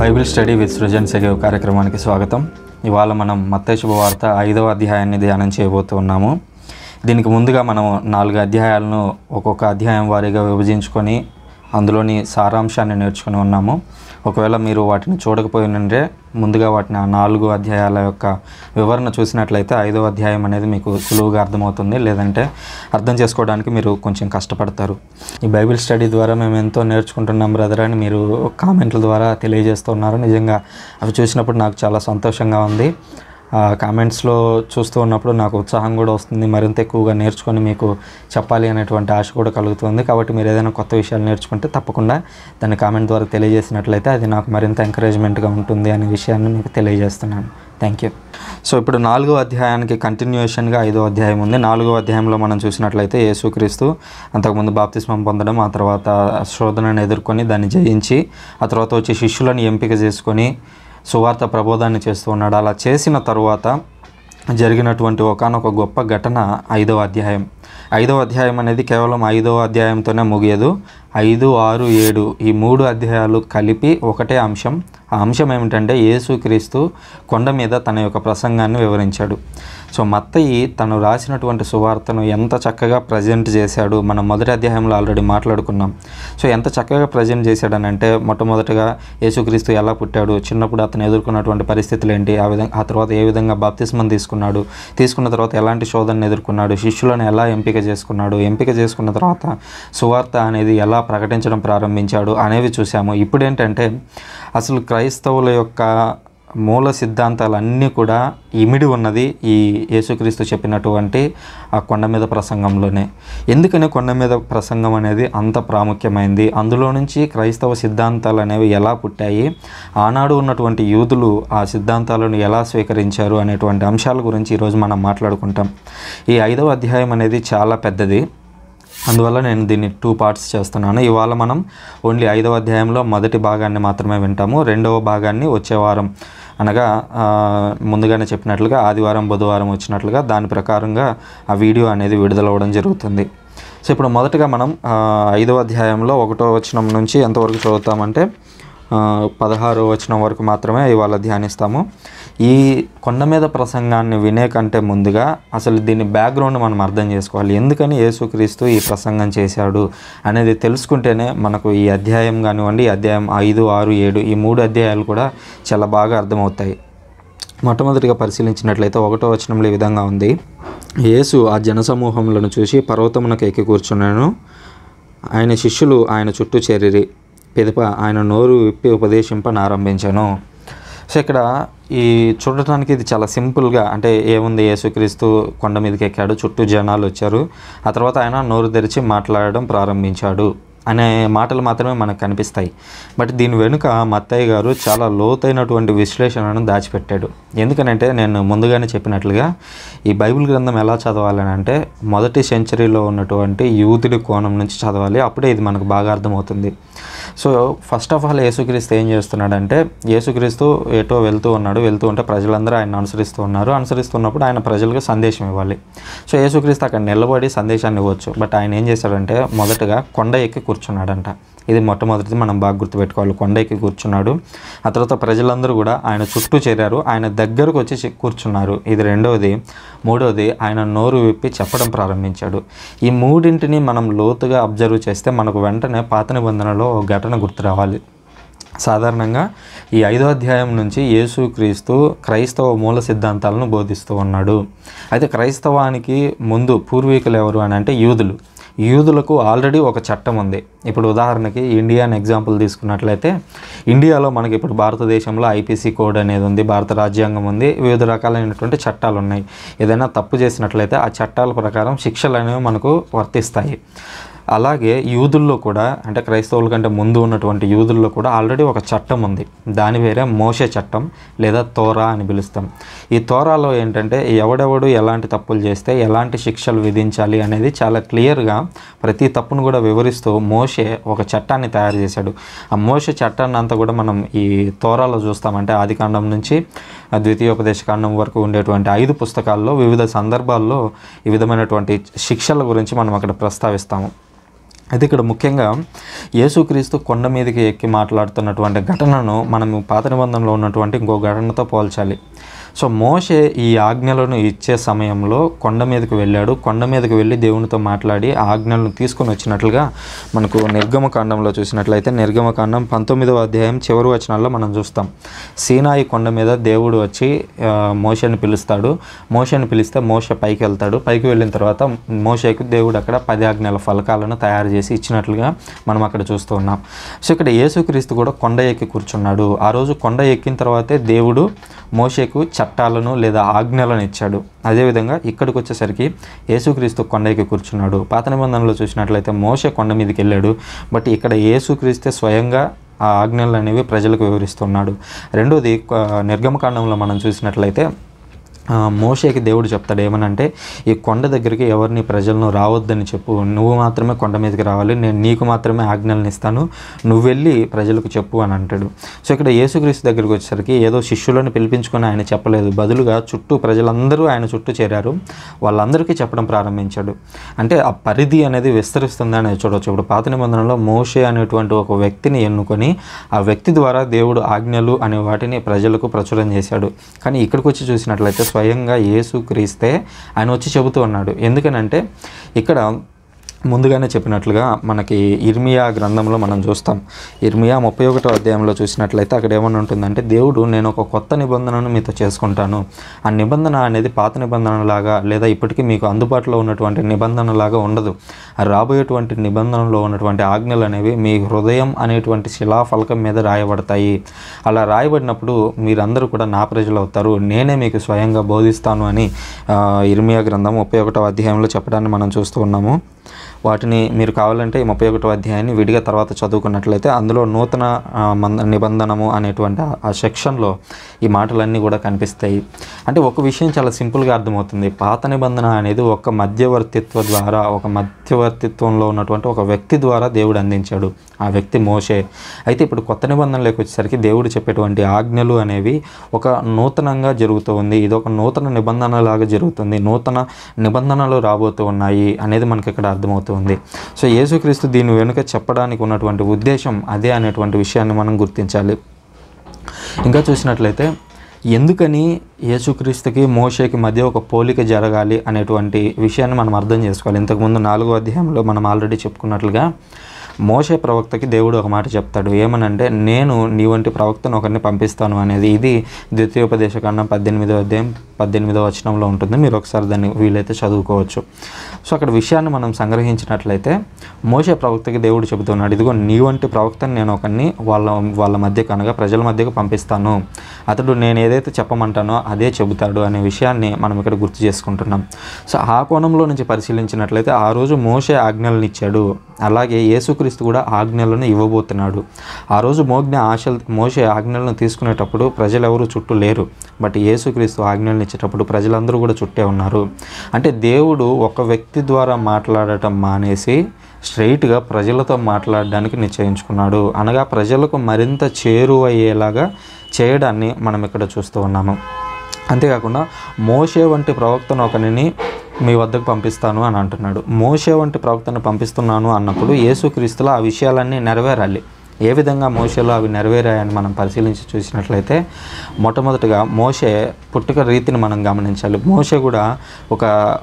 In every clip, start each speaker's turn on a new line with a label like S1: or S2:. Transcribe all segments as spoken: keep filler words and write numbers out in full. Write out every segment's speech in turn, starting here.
S1: Bible study with Srujan Segev కార్యక్రమానికి స్వాగతం. ఇవాళ మనం మత్తయి శుభవార్త ఐదవ అధ్యాయాన్ని ధ్యానం చేయబోతున్నాము. దీనికి ముందుగా మనం నాలుగు అధ్యాయాలను ఒక్కొక్క అధ్యాయం వారీగా విభజించుకొని అందులోని సారాంశాన్ని నేర్చుకుని ఉన్నాము. ఒకవేళ మీరు వాటిని చూడకపోయినంటే ముందుగా వాటిని ఆ నాలుగు అధ్యాయాల యొక్క వివరణ చూసినట్లయితే ఐదవ అధ్యాయం అనేది మీకు సులువుగా అర్థమవుతుంది, లేదంటే అర్థం చేసుకోవడానికి మీరు కొంచెం కష్టపడతారు. ఈ బైబిల్ స్టడీ ద్వారా మేము ఎంతో నేర్చుకుంటున్నాం బ్రదర్ అని మీరు కామెంట్ల ద్వారా తెలియజేస్తున్నారు. నిజంగా అవి చూసినప్పుడు నాకు చాలా సంతోషంగా ఉంది. కామెంట్స్లో చూస్తూ ఉన్నప్పుడు నాకు ఉత్సాహం కూడా వస్తుంది, మరింత ఎక్కువగా నేర్చుకొని మీకు చెప్పాలి అనేటువంటి ఆశ కూడా కలుగుతుంది. కాబట్టి మీరు ఏదైనా కొత్త విషయాలు నేర్చుకుంటే తప్పకుండా దాన్ని కామెంట్ ద్వారా తెలియజేసినట్లయితే అది నాకు మరింత ఎంకరేజ్మెంట్గా ఉంటుంది అనే విషయాన్ని మీకు తెలియజేస్తున్నాను. Thank you. సో ఇప్పుడు నాలుగో అధ్యాయానికి కంటిన్యూషన్గా ఐదో అధ్యాయం ఉంది. నాలుగో అధ్యాయంలో మనం చూసినట్లయితే యేసుక్రీస్తు అంతకుముందు బాప్తిస్మం పొందడం, ఆ తర్వాత శోధనను ఎదుర్కొని దాన్ని జయించి, ఆ తర్వాత వచ్చి శిష్యులను ఎంపిక చేసుకొని సువార్త ప్రబోధాన్ని చేస్తూ ఉన్నాడు. అలా చేసిన తరువాత జరిగినటువంటి ఒకానొక గొప్ప ఘటన ఐదవ అధ్యాయం. ఐదవ అధ్యాయం అనేది కేవలం ఐదవ అధ్యాయంతోనే ముగియదు. ఐదు, ఆరు, ఏడు ఈ మూడు అధ్యాయాలు కలిపి ఒకటే అంశం. ఆ అంశం ఏమిటంటే యేసుక్రీస్తు కొండ మీద తన యొక్క ప్రసంగాన్ని వివరించాడు. సో మత్తయి తను రాసినటువంటి సువార్తను ఎంత చక్కగా ప్రజెంట్ చేశాడు మనం మొదటి అధ్యాయంలో ఆల్రెడీ మాట్లాడుకున్నాం. సో ఎంత చక్కగా ప్రజెంట్ చేశాడని అంటే మొట్టమొదటిగా యేసుక్రీస్తు ఎలా పుట్టాడు, చిన్నప్పుడు అతను ఎదుర్కొన్నటువంటి పరిస్థితులు ఏంటి, ఆ విధంగా ఆ తర్వాత ఏ విధంగా బాప్తిస్మం తీసుకున్నాడు, తీసుకున్న తర్వాత ఎలాంటి శోధనను ఎదుర్కొన్నాడు, శిష్యులను ఎలా ఎంపిక చేసుకున్నాడు, ఎంపిక చేసుకున్న తర్వాత సువార్త అనేది ఎలా ప్రకటించడం ప్రారంభించాడు అనేవి చూసాము. ఇప్పుడు ఏంటంటే అసలు క్రైస్తవుల యొక్క మూల సిద్ధాంతాలన్నీ కూడా ఇమిడి ఉన్నది ఈ యేసుక్రీస్తు చెప్పినటువంటి ఆ కొండ మీద ప్రసంగంలోనే. ఎందుకని కొండ మీద ప్రసంగం అనేది అంత ప్రాముఖ్యమైంది, అందులో నుంచి క్రైస్తవ సిద్ధాంతాలు అనేవి ఎలా పుట్టాయి, ఆనాడు ఉన్నటువంటి యూదులు ఆ సిద్ధాంతాలను ఎలా స్వీకరించారు అనేటువంటి అంశాల గురించి ఈరోజు మనం మాట్లాడుకుంటాం. ఈ ఐదవ అధ్యాయం అనేది చాలా పెద్దది, అందువల్ల నేను దీన్ని టూ పార్ట్స్ చేస్తున్నాను. ఇవాళ మనం ఓన్లీ ఐదవ అధ్యాయంలో మొదటి భాగాన్ని మాత్రమే వింటాము. రెండవ భాగాన్ని వచ్చే వారం, అనగా ముందుగానే చెప్పినట్లుగా ఆదివారం బుధవారం వచ్చినట్లుగా దాని ప్రకారంగా ఆ వీడియో అనేది విడుదలవ్వడం జరుగుతుంది. సో ఇప్పుడు మొదటగా మనం ఐదవ అధ్యాయంలో ఒకటో వచనం నుంచి ఎంతవరకు చదువుతామంటే పదహారో వచనం వరకు మాత్రమే ఇవాళ ధ్యానిస్తాము. ఈ కొండ మీద ప్రసంగాన్ని వినే కంటే ముందుగా అసలు దీని బ్యాక్గ్రౌండ్ మనం అర్థం చేసుకోవాలి. ఎందుకని యేసుక్రీస్తు ఈ ప్రసంగం చేశాడు అనేది తెలుసుకుంటేనే మనకు ఈ అధ్యాయం కానివ్వండి, అధ్యాయం ఐదు, ఆరు, ఏడు ఈ మూడు అధ్యాయాలు కూడా చాలా బాగా అర్థమవుతాయి. మొట్టమొదటిగా పరిశీలించినట్లయితే ఒకటో వచనంలో ఈ విధంగా ఉంది: యేసు ఆ జనసమూహములను చూసి పర్వతమునకు ఎక్కి కూర్చున్నాను, ఆయన శిష్యులు ఆయన చుట్టూ చేరిరి, పిదప ఆయన నోరు విప్పి ఉపదేశింపనారంభించాను. సో ఇక్కడ ఈ చూడటానికి ఇది చాలా సింపుల్గా, అంటే ఏముంది, యేసుక్రీస్తు కొండ మీదకి ఎక్కాడు, చుట్టూ జనాలు వచ్చారు, ఆ తర్వాత ఆయన నోరు తెరిచి మాట్లాడడం ప్రారంభించాడు అనే మాటలు మాత్రమే మనకు కనిపిస్తాయి. బట్ దీని వెనుక మత్తయి గారు చాలా లోతైనటువంటి విశ్లేషణను దాచిపెట్టాడు. ఎందుకనంటే నేను ముందుగానే చెప్పినట్లుగా ఈ బైబిల్ గ్రంథం ఎలా చదవాలని అంటే మొదటి సెంచరీలో ఉన్నటువంటి యూదుడి కోణం నుంచి చదవాలి, అప్పుడే ఇది మనకు బాగా అర్థమవుతుంది. సో ఫస్ట్ ఆఫ్ ఆల్ యేసుక్రీస్తు ఏం చేస్తున్నాడంటే, యేసుక్రీస్తు ఎటో వెళ్తూ ఉన్నాడు, వెళ్తూ ఉంటే ప్రజలందరూ ఆయన అనుసరిస్తూ ఉన్నారు. అనుసరిస్తున్నప్పుడు ఆయన ప్రజలకు సందేశం ఇవ్వాలి. సో యేసుక్రీస్తు అక్కడ నిలబడి సందేశాన్ని ఇవ్వచ్చు. బట్ ఆయన ఏం చేశాడంటే మొదటగా కొండ ఎక్కి కూర్చున్నాడంట. ఇది మొట్టమొదటిది మనం బాగా గుర్తుపెట్టుకోవాలి. కొండ ఎక్కి కూర్చున్నాడు, ఆ తర్వాత ప్రజలందరూ కూడా ఆయన చుట్టూ చేరారు, ఆయన దగ్గరకు వచ్చి కూర్చున్నారు. ఇది రెండవది. మూడవది, ఆయన నోరు విప్పి చెప్పడం ప్రారంభించాడు. ఈ మూడింటిని మనం లోతుగా అబ్జర్వ్ చేస్తే మనకు వెంటనే పాత నిబంధనలో ఒక ఘటన గుర్తు రావాలి. సాధారణంగా ఈ ఐదో అధ్యాయం నుంచి యేసుక్రీస్తు క్రైస్తవ మూల సిద్ధాంతాలను బోధిస్తూ ఉన్నాడు. అయితే క్రైస్తవానికి ముందు పూర్వీకులు ఎవరు అని అంటే యూదులు. యూదులకు ఆల్రెడీ ఒక చట్టం ఉంది. ఇప్పుడు ఉదాహరణకి ఇండియాని ఎగ్జాంపుల్ తీసుకున్నట్లయితే, ఇండియాలో మనకి ఇప్పుడు భారతదేశంలో ఐపీసీ కోడ్ అనేది ఉంది, భారత రాజ్యాంగం ఉంది, వివిధ రకాలైనటువంటి చట్టాలు ఉన్నాయి. ఏదైనా తప్పు చేసినట్లయితే ఆ చట్టాల ప్రకారం శిక్షలు అనేవి మనకు వర్తిస్తాయి. అలాగే యూదుల్లో కూడా, అంటే క్రైస్తవుల కంటే ముందు ఉన్నటువంటి యూదుల్లో కూడా ఆల్రెడీ ఒక చట్టం ఉంది. దాని పేరే మోషే చట్టం లేదా తోరా అని పిలుస్తాం. ఈ తోరాలో ఏంటంటే ఎవడెవడు ఎలాంటి తప్పులు చేస్తే ఎలాంటి శిక్షలు విధించాలి అనేది చాలా క్లియర్గా ప్రతి తప్పును కూడా వివరిస్తూ మోషే ఒక చట్టాన్ని తయారు చేశాడు. ఆ మోషే చట్టాన్ని అంతా కూడా మనం ఈ తోరాలో చూస్తామంటే ఆదికాండం నుంచి ద్వితీయోపదేశకాండం వరకు ఉండేటువంటి ఐదు పుస్తకాల్లో వివిధ సందర్భాల్లో ఈ విధమైనటువంటి శిక్షల గురించి మనం అక్కడ ప్రస్తావిస్తాము. అయితే ఇక్కడ ముఖ్యంగా యేసుక్రీస్తు కొండ మీదకి ఎక్కి మాట్లాడుతున్నటువంటి ఘటనను మనము పాత నిబంధనలో ఉన్నటువంటి ఇంకో ఘటనతో పోల్చాలి. సో మోషే ఈ ఆజ్ఞలను ఇచ్చే సమయంలో కొండ మీదకి వెళ్ళాడు. కొండ మీదకి వెళ్ళి దేవునితో మాట్లాడి ఆజ్ఞలను తీసుకొని వచ్చినట్లుగా మనకు నిర్గమకాండంలో చూసినట్లయితే నిర్గమకాండం పంతొమ్మిదవ అధ్యాయం చివరి వచనాల్లో మనం చూస్తాం. సీనాయి కొండ మీద దేవుడు వచ్చి మోషేని పిలుస్తాడు. మోషేని పిలిస్తే మోషే పైకి వెళ్తాడు. పైకి వెళ్ళిన తర్వాత మోషేకు దేవుడు అక్కడ పది ఆజ్ఞల ఫలకాలను తయారు చేసి ఇచ్చినట్లుగా మనం అక్కడ చూస్తూ ఉన్నాం. సో ఇక్కడ యేసుక్రీస్తు కూడా కొండ ఎక్కి కూర్చున్నాడు. ఆ రోజు కొండ ఎక్కిన తర్వాతే దేవుడు మోషేకు చట్టాలను లేదా ఆజ్ఞలను ఇచ్చాడు. అదేవిధంగా ఇక్కడికి వచ్చేసరికి యేసుక్రీస్తు కొండ ఎక్కి కూర్చున్నాడు. పాత నిబంధనలో చూసినట్లయితే మోషే కొండ మీదకి వెళ్ళాడు. బట్ ఇక్కడ యేసుక్రీస్తే స్వయంగా ఆ ఆజ్ఞలు అనేవి ప్రజలకు వివరిస్తున్నాడు. రెండోది నిర్గమకాండంలో మనం చూసినట్లయితే మోషేకి దేవుడు చెప్తాడు ఏమనంటే, ఈ కొండ దగ్గరికి ఎవరిని ప్రజలను రావద్దని చెప్పు, నువ్వు మాత్రమే కొండ మీదకి రావాలి, నేను నీకు మాత్రమే ఆజ్ఞలను ఇస్తాను, నువ్వు వెళ్ళి ప్రజలకు చెప్పు అని అంటాడు. సో ఇక్కడ యేసుక్రీస్తు దగ్గరికి వచ్చేసరికి ఏదో శిష్యులను పిలిపించుకొని ఆయన చెప్పలేదు, బదులుగా చుట్టూ ప్రజలందరూ ఆయన చుట్టూ చేరారు, వాళ్ళందరికీ చెప్పడం ప్రారంభించాడు. అంటే ఆ పరిధి అనేది విస్తరిస్తుందని చూడవచ్చు. ఇప్పుడు పాత నిబంధనలో మోషే అనేటువంటి ఒక వ్యక్తిని ఎన్నుకొని ఆ వ్యక్తి ద్వారా దేవుడు ఆజ్ఞలు అనే వాటిని ప్రజలకు ప్రచురం చేశాడు. కానీ ఇక్కడికి వచ్చి చూసినట్లయితే స్వయంగా యేసుక్రీస్తే ఆయన వచ్చి చెబుతూ ఉన్నాడు. ఎందుకనంటే ఇక్కడ ముందుగానే చెప్పినట్లుగా మనకి ఇర్మియా గ్రంథంలో మనం చూస్తాం. ఇర్మియా ముప్పై ఒకటో అధ్యాయంలో చూసినట్లయితే అక్కడ ఏమని ఉంటుందంటే, దేవుడు నేను ఒక కొత్త నిబంధనను మీతో చేసుకుంటాను, ఆ నిబంధన అనేది పాత నిబంధనలాగా లేదా ఇప్పటికీ మీకు అందుబాటులో ఉన్నటువంటి నిబంధనలాగా ఉండదు, రాబోయేటువంటి నిబంధనలో ఉన్నటువంటి ఆజ్ఞలు అనేవి మీ హృదయం అనేటువంటి శిలాఫలకం మీద రాయబడతాయి. అలా రాయబడినప్పుడు మీరందరూ కూడా నా ప్రజలు అవుతారు, నేనే మీకు స్వయంగా బోధిస్తాను అని ఇర్మియా గ్రంథం ముప్పై ఒకటో అధ్యాయంలో చెప్పడాన్ని మనం చూస్తూ ఉన్నాము. వాటిని మీరు కావాలంటే ఈ ముప్పై ఒకటో అధ్యాయాన్ని విడిగా తర్వాత చదువుకున్నట్లయితే అందులో నూతన నిబంధనము అనేటువంటి ఆ సెక్షన్లో ఈ మాటలన్నీ కూడా కనిపిస్తాయి. అంటే ఒక విషయం చాలా సింపుల్గా అర్థమవుతుంది. పాత నిబంధన అనేది ఒక మధ్యవర్తిత్వ ద్వారా, ఒక మధ్యవర్తిత్వంలో ఉన్నటువంటి ఒక వ్యక్తి ద్వారా దేవుడు అందించాడు. ఆ వ్యక్తి మోషే. అయితే ఇప్పుడు కొత్త నిబంధనలోకి వచ్చేసరికి దేవుడు చెప్పేటువంటి ఆజ్ఞలు అనేవి ఒక నూతనంగా జరుగుతూ ఉంది. ఇది ఒక నూతన నిబంధన లాగా జరుగుతుంది, నూతన నిబంధనలు రాబోతూ ఉన్నాయి అనేది మనకి ఇక్కడ అర్థమవుతుంది. సో యేసుక్రీస్తు దీని వెనుక చెప్పడానికి ఉన్నటువంటి ఉద్దేశం అదే అనేటువంటి విషయాన్ని మనం గుర్తించాలి. ఇంకా చూసినట్లయితే ఎందుకని యేసుక్రీస్తుకి మోషేకి మధ్య ఒక పోలిక జరగాలి అనేటువంటి విషయాన్ని మనం అర్థం చేసుకోవాలి. ఇంతకుముందు నాలుగో అధ్యాయంలో మనం ఆల్రెడీ చెప్పుకున్నట్లుగా మోషే ప్రవక్తకి దేవుడు ఒక మాట చెప్తాడు, ఏమనంటే నేను నీ వంటి ప్రవక్తను ఒకరిని పంపిస్తాను అనేది. ఇది ద్వితీయోపదేశకాండం పద్దెనిమిదో అధ్యాయం పద్దెనిమిదో వచనంలో ఉంటుంది. మీరు ఒకసారి దాన్ని వీలైతే చదువుకోవచ్చు. సో అక్కడ విషయాన్ని మనం సంగ్రహించినట్లయితే మోషే ప్రవక్తకి దేవుడు చెబుతున్నాడు, ఇదిగో నీ వంటి ప్రవక్తను నేను ఒకరిని వాళ్ళ వాళ్ళ మధ్యకు అనగా ప్రజల మధ్యకు పంపిస్తాను, అతడు నేను ఏదైతే చెప్పమంటానో అదే చెబుతాడు అనే విషయాన్ని మనం ఇక్కడ గుర్తు చేసుకుంటున్నాం. సో ఆ కోణంలో నుంచి పరిశీలించినట్లయితే ఆ రోజు మోషే ఆజ్ఞలను ఇచ్చాడు, అలాగే యేసుక్రీస్తు కూడా ఆజ్ఞలను ఇవ్వబోతున్నాడు. ఆ రోజు మోజ్ఞ ఆశ మోషే ఆజ్ఞలను తీసుకునేటప్పుడు ప్రజలు ఎవరు చుట్టూ లేరు, బట్ యేసుక్రీస్తు ఆజ్ఞలను ఇచ్చేటప్పుడు ప్రజలందరూ కూడా చుట్టే ఉన్నారు. అంటే దేవుడు ఒక వ్యక్తి ద్వారా మాట్లాడటం మానేసి స్ట్రైట్గా ప్రజలతో మాట్లాడడానికి నిశ్చయించుకున్నాడు. అనగా ప్రజలకు మరింత చేరువయ్యేలాగా చేయడాన్ని మనం ఇక్కడ చూస్తూ ఉన్నాము. అంతేకాకుండా మోషే వంటి ప్రవక్తను ఒకరిని మీ వద్దకు పంపిస్తాను అని అంటున్నాడు. మోషే వంటి ప్రవక్తను పంపిస్తున్నాను అన్నప్పుడు యేసుక్రీస్తులో ఆ విషయాలన్నీ నెరవేరాలి. ఏ విధంగా మోషేలో అవి నెరవేరాయని మనం పరిశీలించి చూసినట్లయితే మొట్టమొదటిగా మోషే పుట్టుక రీతిని మనం గమనించాలి. మోషే కూడా ఒక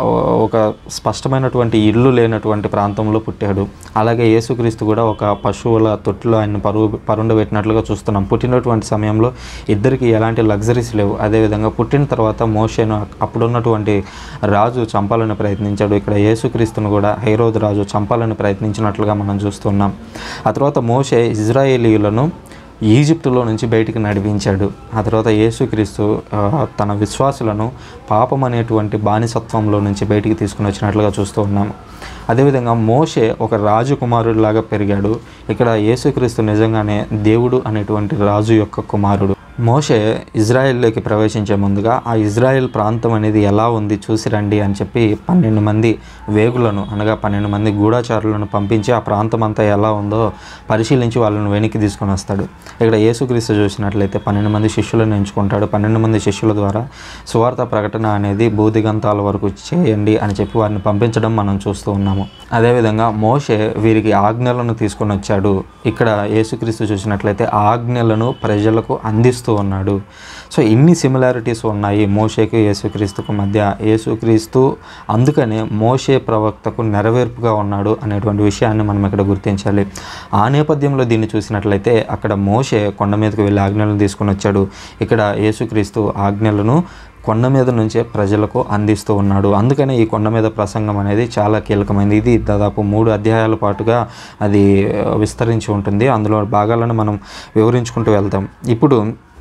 S1: ఒక స్పష్టమైనటువంటి ఇల్లు లేనటువంటి ప్రాంతంలో పుట్టాడు. అలాగే యేసుక్రీస్తు కూడా ఒక పశువుల తొట్టులో ఆయన పరువు పరుండబెట్టినట్లుగా చూస్తున్నాం. పుట్టినటువంటి సమయంలో ఇద్దరికి ఎలాంటి లగ్జరీస్ లేవు. అదేవిధంగా పుట్టిన తర్వాత మోషేను అప్పుడున్నటువంటి రాజు చంపాలని ప్రయత్నించాడు. ఇక్కడ యేసుక్రీస్తును కూడా హేరోదు రాజు చంపాలని ప్రయత్నించినట్లుగా మనం చూస్తున్నాం. ఆ తర్వాత మోషే ఇజ్రాయేలీయులను ఈజిప్టులో నుంచి బయటికి నడిపించాడు. ఆ తర్వాత యేసుక్రీస్తు తన విశ్వాసులను పాపం అనేటువంటి బానిసత్వంలో నుంచి బయటికి తీసుకుని వచ్చినట్లుగా చూస్తూ ఉన్నాము. అదేవిధంగా మోషే ఒక రాజకుమారుడిలాగా పెరిగాడు. ఇక్కడ యేసుక్రీస్తు నిజంగానే దేవుడు అనేటువంటి రాజు యొక్క కుమారుడు. మోషే ఇజ్రాయెల్లోకి ప్రవేశించే ముందుగా ఆ ఇజ్రాయెల్ ప్రాంతం అనేది ఎలా ఉంది చూసి రండి అని చెప్పి పన్నెండు మంది వేగులను అనగా పన్నెండు మంది గూఢచారులను పంపించి ఆ ప్రాంతం అంతా ఎలా ఉందో పరిశీలించి వాళ్ళని వెనక్కి తీసుకొని వస్తాడు. ఇక్కడ యేసుక్రీస్తు చూసినట్లయితే పన్నెండు మంది శిష్యులను ఎంచుకుంటాడు. పన్నెండు మంది శిష్యుల ద్వారా సువార్త ప్రకటన అనేది భూదిగంతాల వరకు చేయండి అని చెప్పి వారిని పంపించడం మనం చూస్తూ ఉన్నాము. అదేవిధంగా మోషే వీరికి ఆజ్ఞలను తీసుకొని వచ్చాడు. ఇక్కడ యేసుక్రీస్తు చూసినట్లయితే ఆజ్ఞలను ప్రజలకు అందిస్తూ ఉన్నాడు. సో ఇన్ని సిమిలారిటీస్ ఉన్నాయి మోషేకి యేసుక్రీస్తుకు మధ్య. యేసుక్రీస్తు అందుకనే మోషే ప్రవక్తకు నెరవేర్పుగా ఉన్నాడు అనేటువంటి విషయాన్ని మనం ఇక్కడ గుర్తించాలి. ఆ నేపథ్యంలో దీన్ని చూసినట్లయితే అక్కడ మోషే కొండ మీదకు వెళ్ళి ఆజ్ఞలను తీసుకొని వచ్చాడు. ఇక్కడ యేసుక్రీస్తు ఆజ్ఞలను కొండ మీద నుంచే ప్రజలకు అందిస్తూ ఉన్నాడు. అందుకనే ఈ కొండ మీద ప్రసంగం అనేది చాలా కీలకమైనది. ఇది దాదాపు మూడు అధ్యాయాల పాటుగా అది విస్తరించి ఉంటుంది. అందులో భాగాలను మనం వివరించుకుంటూ వెళ్తాం. ఇప్పుడు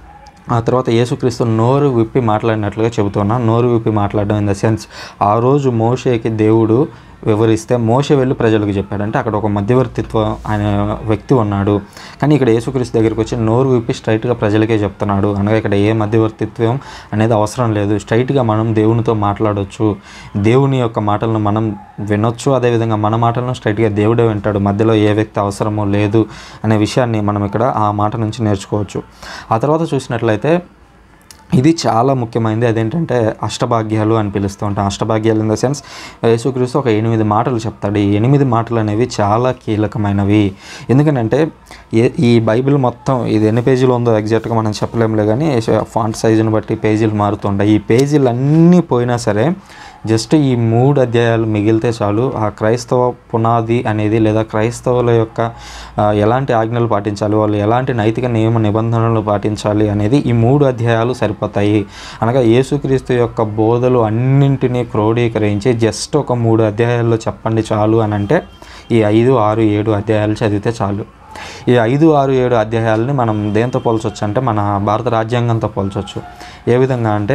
S1: ఆ తర్వాత యేసుక్రీస్తు నోరు విప్పి మాట్లాడినట్లుగా చెబుతున్నా. నోరు విప్పి మాట్లాడడం ఇన్ ద సెన్స్ ఆ రోజు మోషేకి దేవుడు వివరిస్తే మోషే వెళ్ళి ప్రజలకు చెప్పాడంటే అక్కడ ఒక మధ్యవర్తిత్వం అనే వ్యక్తి ఉన్నాడు. కానీ ఇక్కడ యేసుక్రీస్తు దగ్గరికి వచ్చి నోరు విప్పి స్ట్రైట్గా ప్రజలకే చెప్తున్నాడు. అనగా ఇక్కడ ఏ మధ్యవర్తిత్వం అనేది అవసరం లేదు. స్ట్రైట్గా మనం దేవునితో మాట్లాడవచ్చు, దేవుని యొక్క మాటలను మనం వినొచ్చు. అదేవిధంగా మన మాటలను స్ట్రైట్గా దేవుడే వింటాడు. మధ్యలో ఏ వ్యక్తి అవసరమో లేదు అనే విషయాన్ని మనం ఇక్కడ ఆ మాట నుంచి నేర్చుకోవచ్చు. ఆ తర్వాత చూసినట్లయితే ఇది చాలా ముఖ్యమైనది. అదేంటంటే అష్టభాగ్యాలు అని పిలుస్తూ ఉంటాం. అష్టభాగ్యాలు ఇన్ ద సెన్స్ యేసుక్రీస్తు ఒక ఎనిమిది మాటలు చెప్తాడు. ఈ ఎనిమిది మాటలు అనేవి చాలా కీలకమైనవి. ఎందుకంటే ఈ బైబిల్ మొత్తం ఇది ఎన్ని పేజీలు ఉందో ఎగ్జాక్ట్గా మనం చెప్పలేములే, కానీ ఫాంట్ సైజుని బట్టి పేజీలు మారుతుంటాయి. ఈ పేజీలు అన్నీ పోయినా సరే జస్ట్ ఈ మూడు అధ్యాయాలు మిగిలితే చాలు ఆ క్రైస్తవ పునాది అనేది, లేదా క్రైస్తవుల యొక్క ఎలాంటి ఆజ్ఞలు పాటించాలి, వాళ్ళు ఎలాంటి నైతిక నియమ నిబంధనలు పాటించాలి అనేది ఈ మూడు అధ్యాయాలు సరిపోతాయి. అనగా యేసుక్రీస్తు యొక్క బోధలు అన్నింటినీ క్రోడీకరించి జస్ట్ ఒక మూడు అధ్యాయాల్లో చెప్పండి చాలు అని అంటే ఈ ఐదు ఆరు ఏడు అధ్యాయాలు చదివితే చాలు. ఈ ఐదు ఆరు ఏడు అధ్యాయాలని మనం దేంతో పోల్చొచ్చు అంటే మన భారత రాజ్యాంగంతో పోల్చొచ్చు. ఏ విధంగా అంటే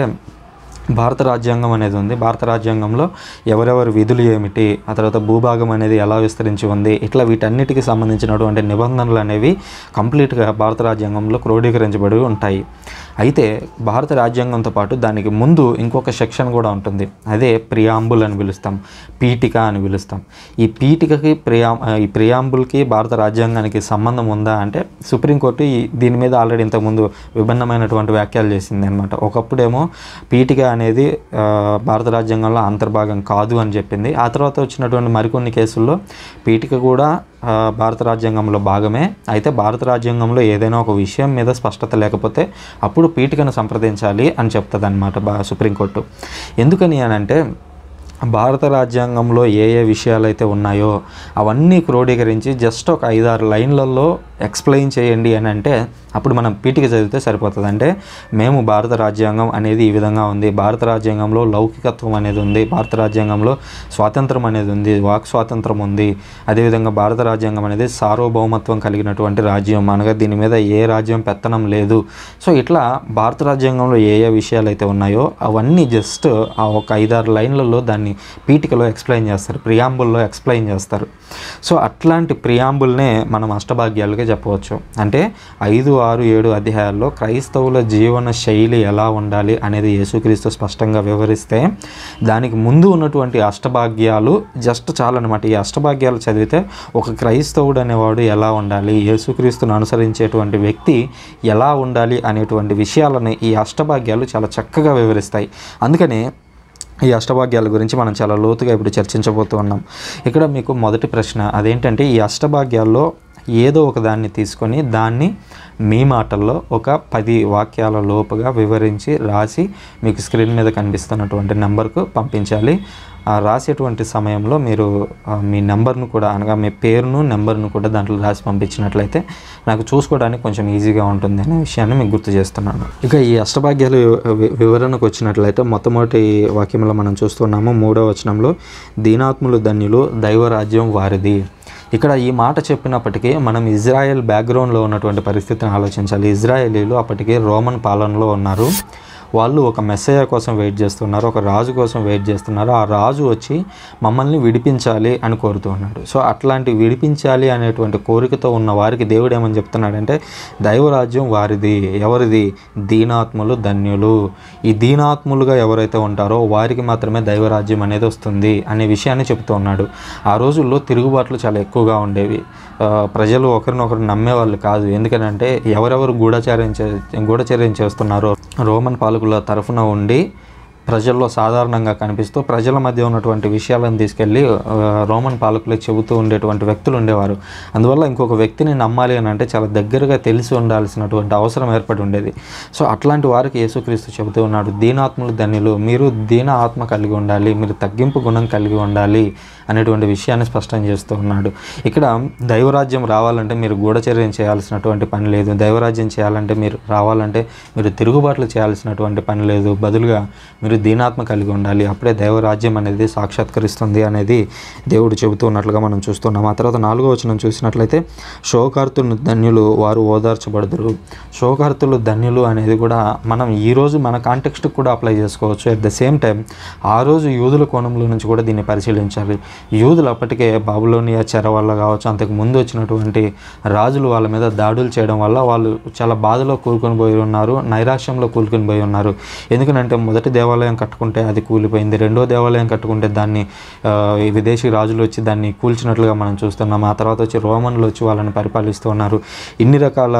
S1: భారత రాజ్యాంగం అనేది ఉంది. భారత రాజ్యాంగంలో ఎవరెవరి విధులు ఏమిటి, ఆ తర్వాత భూభాగం అనేది ఎలా విస్తరించి ఉంది, ఇట్లా వీటన్నిటికీ సంబంధించినటువంటి నిబంధనలు అనేవి కంప్లీట్గా భారత రాజ్యాంగంలో క్రోడీకరించబడి ఉంటాయి. అయితే భారత రాజ్యాంగంతో పాటు దానికి ముందు ఇంకొక సెక్షన్ కూడా ఉంటుంది. అదే ప్రియాంబుల్ అని పిలుస్తాం, పీఠిక అని పిలుస్తాం. ఈ పీఠికకి ప్రియా ఈ ప్రియాంబుల్కి భారత రాజ్యాంగానికి సంబంధం ఉందా అంటే సుప్రీంకోర్టు ఈ దీని మీద ఆల్రెడీ ఇంతకుముందు విభిన్నమైనటువంటి వ్యాఖ్యలు చేసింది అనమాట. ఒకప్పుడేమో పీఠిక అనేది భారత రాజ్యాంగంలో అంతర్భాగం కాదు అని చెప్పింది. ఆ తర్వాత వచ్చినటువంటి మరికొన్ని కేసుల్లో పీఠిక కూడా భారత రాజ్యాంగంలో భాగమే. అయితే భారత రాజ్యాంగంలో ఏదైనా ఒక విషయం మీద స్పష్టత లేకపోతే అప్పుడు పీఠికను సంప్రదించాలి అని చెప్తుంది అనమాట బా సుప్రీంకోర్టు. ఎందుకని అని అంటే భారత రాజ్యాంగంలో ఏ ఏ విషయాలు అయితే ఉన్నాయో అవన్నీ క్రోడీకరించి జస్ట్ ఒక ఐదారు లైన్లలో ఎక్స్ప్లెయిన్ చేయండి అని అంటే అప్పుడు మనం పీఠిక చదివితే సరిపోతుంది. అంటే మేము భారత రాజ్యాంగం అనేది ఈ విధంగా ఉంది, భారత రాజ్యాంగంలో లౌకికత్వం అనేది ఉంది, భారత రాజ్యాంగంలో స్వాతంత్రం అనేది ఉంది, వాక్ స్వాతంత్రం ఉంది, అదేవిధంగా భారత రాజ్యాంగం అనేది సార్వభౌమత్వం కలిగినటువంటి రాజ్యం, అనగా దీని మీద ఏ రాజ్యం పెత్తనం లేదు. సో ఇట్లా భారత రాజ్యాంగంలో ఏ ఏ విషయాలు అయితే ఉన్నాయో అవన్నీ జస్ట్ ఆ ఒక ఐదారు లైన్లలో దాన్ని పీఠికలో ఎక్స్ప్లెయిన్ చేస్తారు, ప్రియాంబుల్లో ఎక్స్ప్లెయిన్ చేస్తారు. సో అట్లాంటి ప్రియాంబుల్నే మనం అష్టభాగ్యాలుగా చెప్పవచ్చు. అంటే ఐదు ఆరు ఏడు అధ్యాయాల్లో క్రైస్తవుల జీవన శైలి ఎలా ఉండాలి అనేది యేసుక్రీస్తు స్పష్టంగా వివరిస్తే దానికి ముందు ఉన్నటువంటి అష్టభాగ్యాలు జస్ట్ చాలన్నమాట. ఈ అష్టభాగ్యాలు చదివితే ఒక క్రైస్తవుడు అనేవాడు ఎలా ఉండాలి, యేసుక్రీస్తును అనుసరించేటువంటి వ్యక్తి ఎలా ఉండాలి అనేటువంటి విషయాలను ఈ అష్టభాగ్యాలు చాలా చక్కగా వివరిస్తాయి. అందుకని ఈ అష్టభాగ్యాల గురించి మనం చాలా లోతుగా ఇప్పుడు చర్చించబోతూ ఉన్నాం. ఇక్కడ మీకు మొదటి ప్రశ్న అదేంటంటే ఈ అష్టభాగ్యాల్లో ఏదో ఒక దాన్ని తీసుకొని దాన్ని మీ మాటల్లో ఒక పది వాక్యాల లోపుగా వివరించి రాసి మీకు స్క్రీన్ మీద కనిపిస్తున్నటువంటి నెంబర్కు పంపించాలి. రాసేటువంటి సమయంలో మీరు మీ నెంబర్ను కూడా అనగా మీ పేరును నెంబర్ను కూడా దాంట్లో రాసి పంపించినట్లయితే నాకు చూసుకోవడానికి కొంచెం ఈజీగా ఉంటుంది అనే విషయాన్ని మీకు గుర్తు చేస్తున్నాను. ఇక ఈ అష్టభాగ్యాలు వివరణకు వచ్చినట్లయితే మొట్టమొదటి వాక్యంలో మనం చూస్తున్నాము మూడవ వచనంలో దీనాత్ములు ధన్యులు దైవరాజ్యం వారిది. ఇక్కడ ఈ మాట చెప్పినప్పటికీ మనం ఇజ్రాయెల్ బ్యాక్గ్రౌండ్లో ఉన్నటువంటి పరిస్థితిని ఆలోచించాలి. ఇజ్రాయేలీలు అప్పటికే రోమన్ పాలనలో ఉన్నారు. వాళ్ళు ఒక మెస్సయ్య కోసం వెయిట్ చేస్తున్నారు, ఒక రాజు కోసం వెయిట్ చేస్తున్నారు. ఆ రాజు వచ్చి మమ్మల్ని విడిపించాలి అని కోరుతూ ఉన్నాడు. సో అట్లాంటి విడిపించాలి అనేటువంటి కోరికతో ఉన్న వారికి దేవుడు ఏమని చెప్తున్నాడంటే, దైవరాజ్యం వారిది. ఎవరిది? దీనాత్ములు ధన్యులు. ఈ దీనాత్ములుగా ఎవరైతే ఉంటారో వారికి మాత్రమే దైవరాజ్యం అనేది వస్తుంది అనే విషయాన్ని చెప్తూ ఉన్నాడు. ఆ రోజుల్లో తిరుగుబాట్లు చాలా ఎక్కువగా ఉండేవి. ప్రజలు ఒకరినొకరు నమ్మేవాళ్ళు కాదు. ఎందుకనంటే ఎవరెవరు గూఢచర్యం చే గూఢచర్యం చేస్తున్నారో రోమన్ పాలకుల తరఫున ఉండి ప్రజల్లో సాధారణంగా కనిపిస్తూ ప్రజల మధ్య ఉన్నటువంటి విషయాలను తీసుకెళ్ళి రోమన్ పాలకులకు చెబుతూ ఉండేటువంటి వ్యక్తులు ఉండేవారు. అందువల్ల ఇంకొక వ్యక్తిని నమ్మాలి అని అంటే చాలా దగ్గరగా తెలిసి ఉండాల్సినటువంటి అవసరం ఏర్పడి ఉండేది. సో అట్లాంటి వారికి యేసుక్రీస్తు చెబుతూ ఉన్నాడు, దీనాత్ములు ధన్యులు. మీరు దీన ఆత్మ కలిగి ఉండాలి, మీరు తగ్గింపు గుణం కలిగి ఉండాలి అనేటువంటి విషయాన్ని స్పష్టం చేస్తూ ఉన్నాడు. ఇక్కడ దైవరాజ్యం రావాలంటే మీరు గూఢచర్యం చేయాల్సినటువంటి పని లేదు. దైవరాజ్యం చేయాలంటే మీరు రావాలంటే మీరు తిరుగుబాట్లు చేయాల్సినటువంటి పని లేదు. బదులుగా మీరు దీనాత్మ కలిగి ఉండాలి. అప్పుడే దైవరాజ్యం అనేది సాక్షాత్కరిస్తుంది అనేది దేవుడు చెబుతూ ఉన్నట్లుగా మనం చూస్తున్నాం. ఆ తర్వాత నాలుగో వచనం చూసినట్లయితే, శోకార్తులు ధన్యులు, వారు ఓదార్చబడుదురు. శోకార్తులు ధన్యులు అనేది కూడా మనం ఈరోజు మన కాంటెక్స్ట్కి కూడా అప్లై చేసుకోవచ్చు. అట్ ద సేమ్ టైం ఆ రోజు యూదుల కోణంలో నుంచి కూడా దీన్ని పరిశీలించాలి. యూదులు అప్పటికే బాబులోనియా చెర వల్ల కావచ్చు, అంతకు ముందు వచ్చినటువంటి రాజులు వాళ్ళ మీద దాడులు చేయడం వల్ల వాళ్ళు చాలా బాధలో కూరుకొని పోయి ఉన్నారు, నైరాశ్యంలో కూరుకొని పోయి ఉన్నారు. ఎందుకంటే మొదటి దేవాలయం కట్టుకుంటే అది కూలిపోయింది, రెండో దేవాలయం కట్టుకుంటే దాన్ని విదేశీ రాజులు వచ్చి దాన్ని కూల్చినట్లుగా మనం చూస్తున్నాం. ఆ తర్వాత వచ్చి రోమన్లు వచ్చి వాళ్ళని పరిపాలిస్తూ ఉన్నారు. ఇన్ని రకాల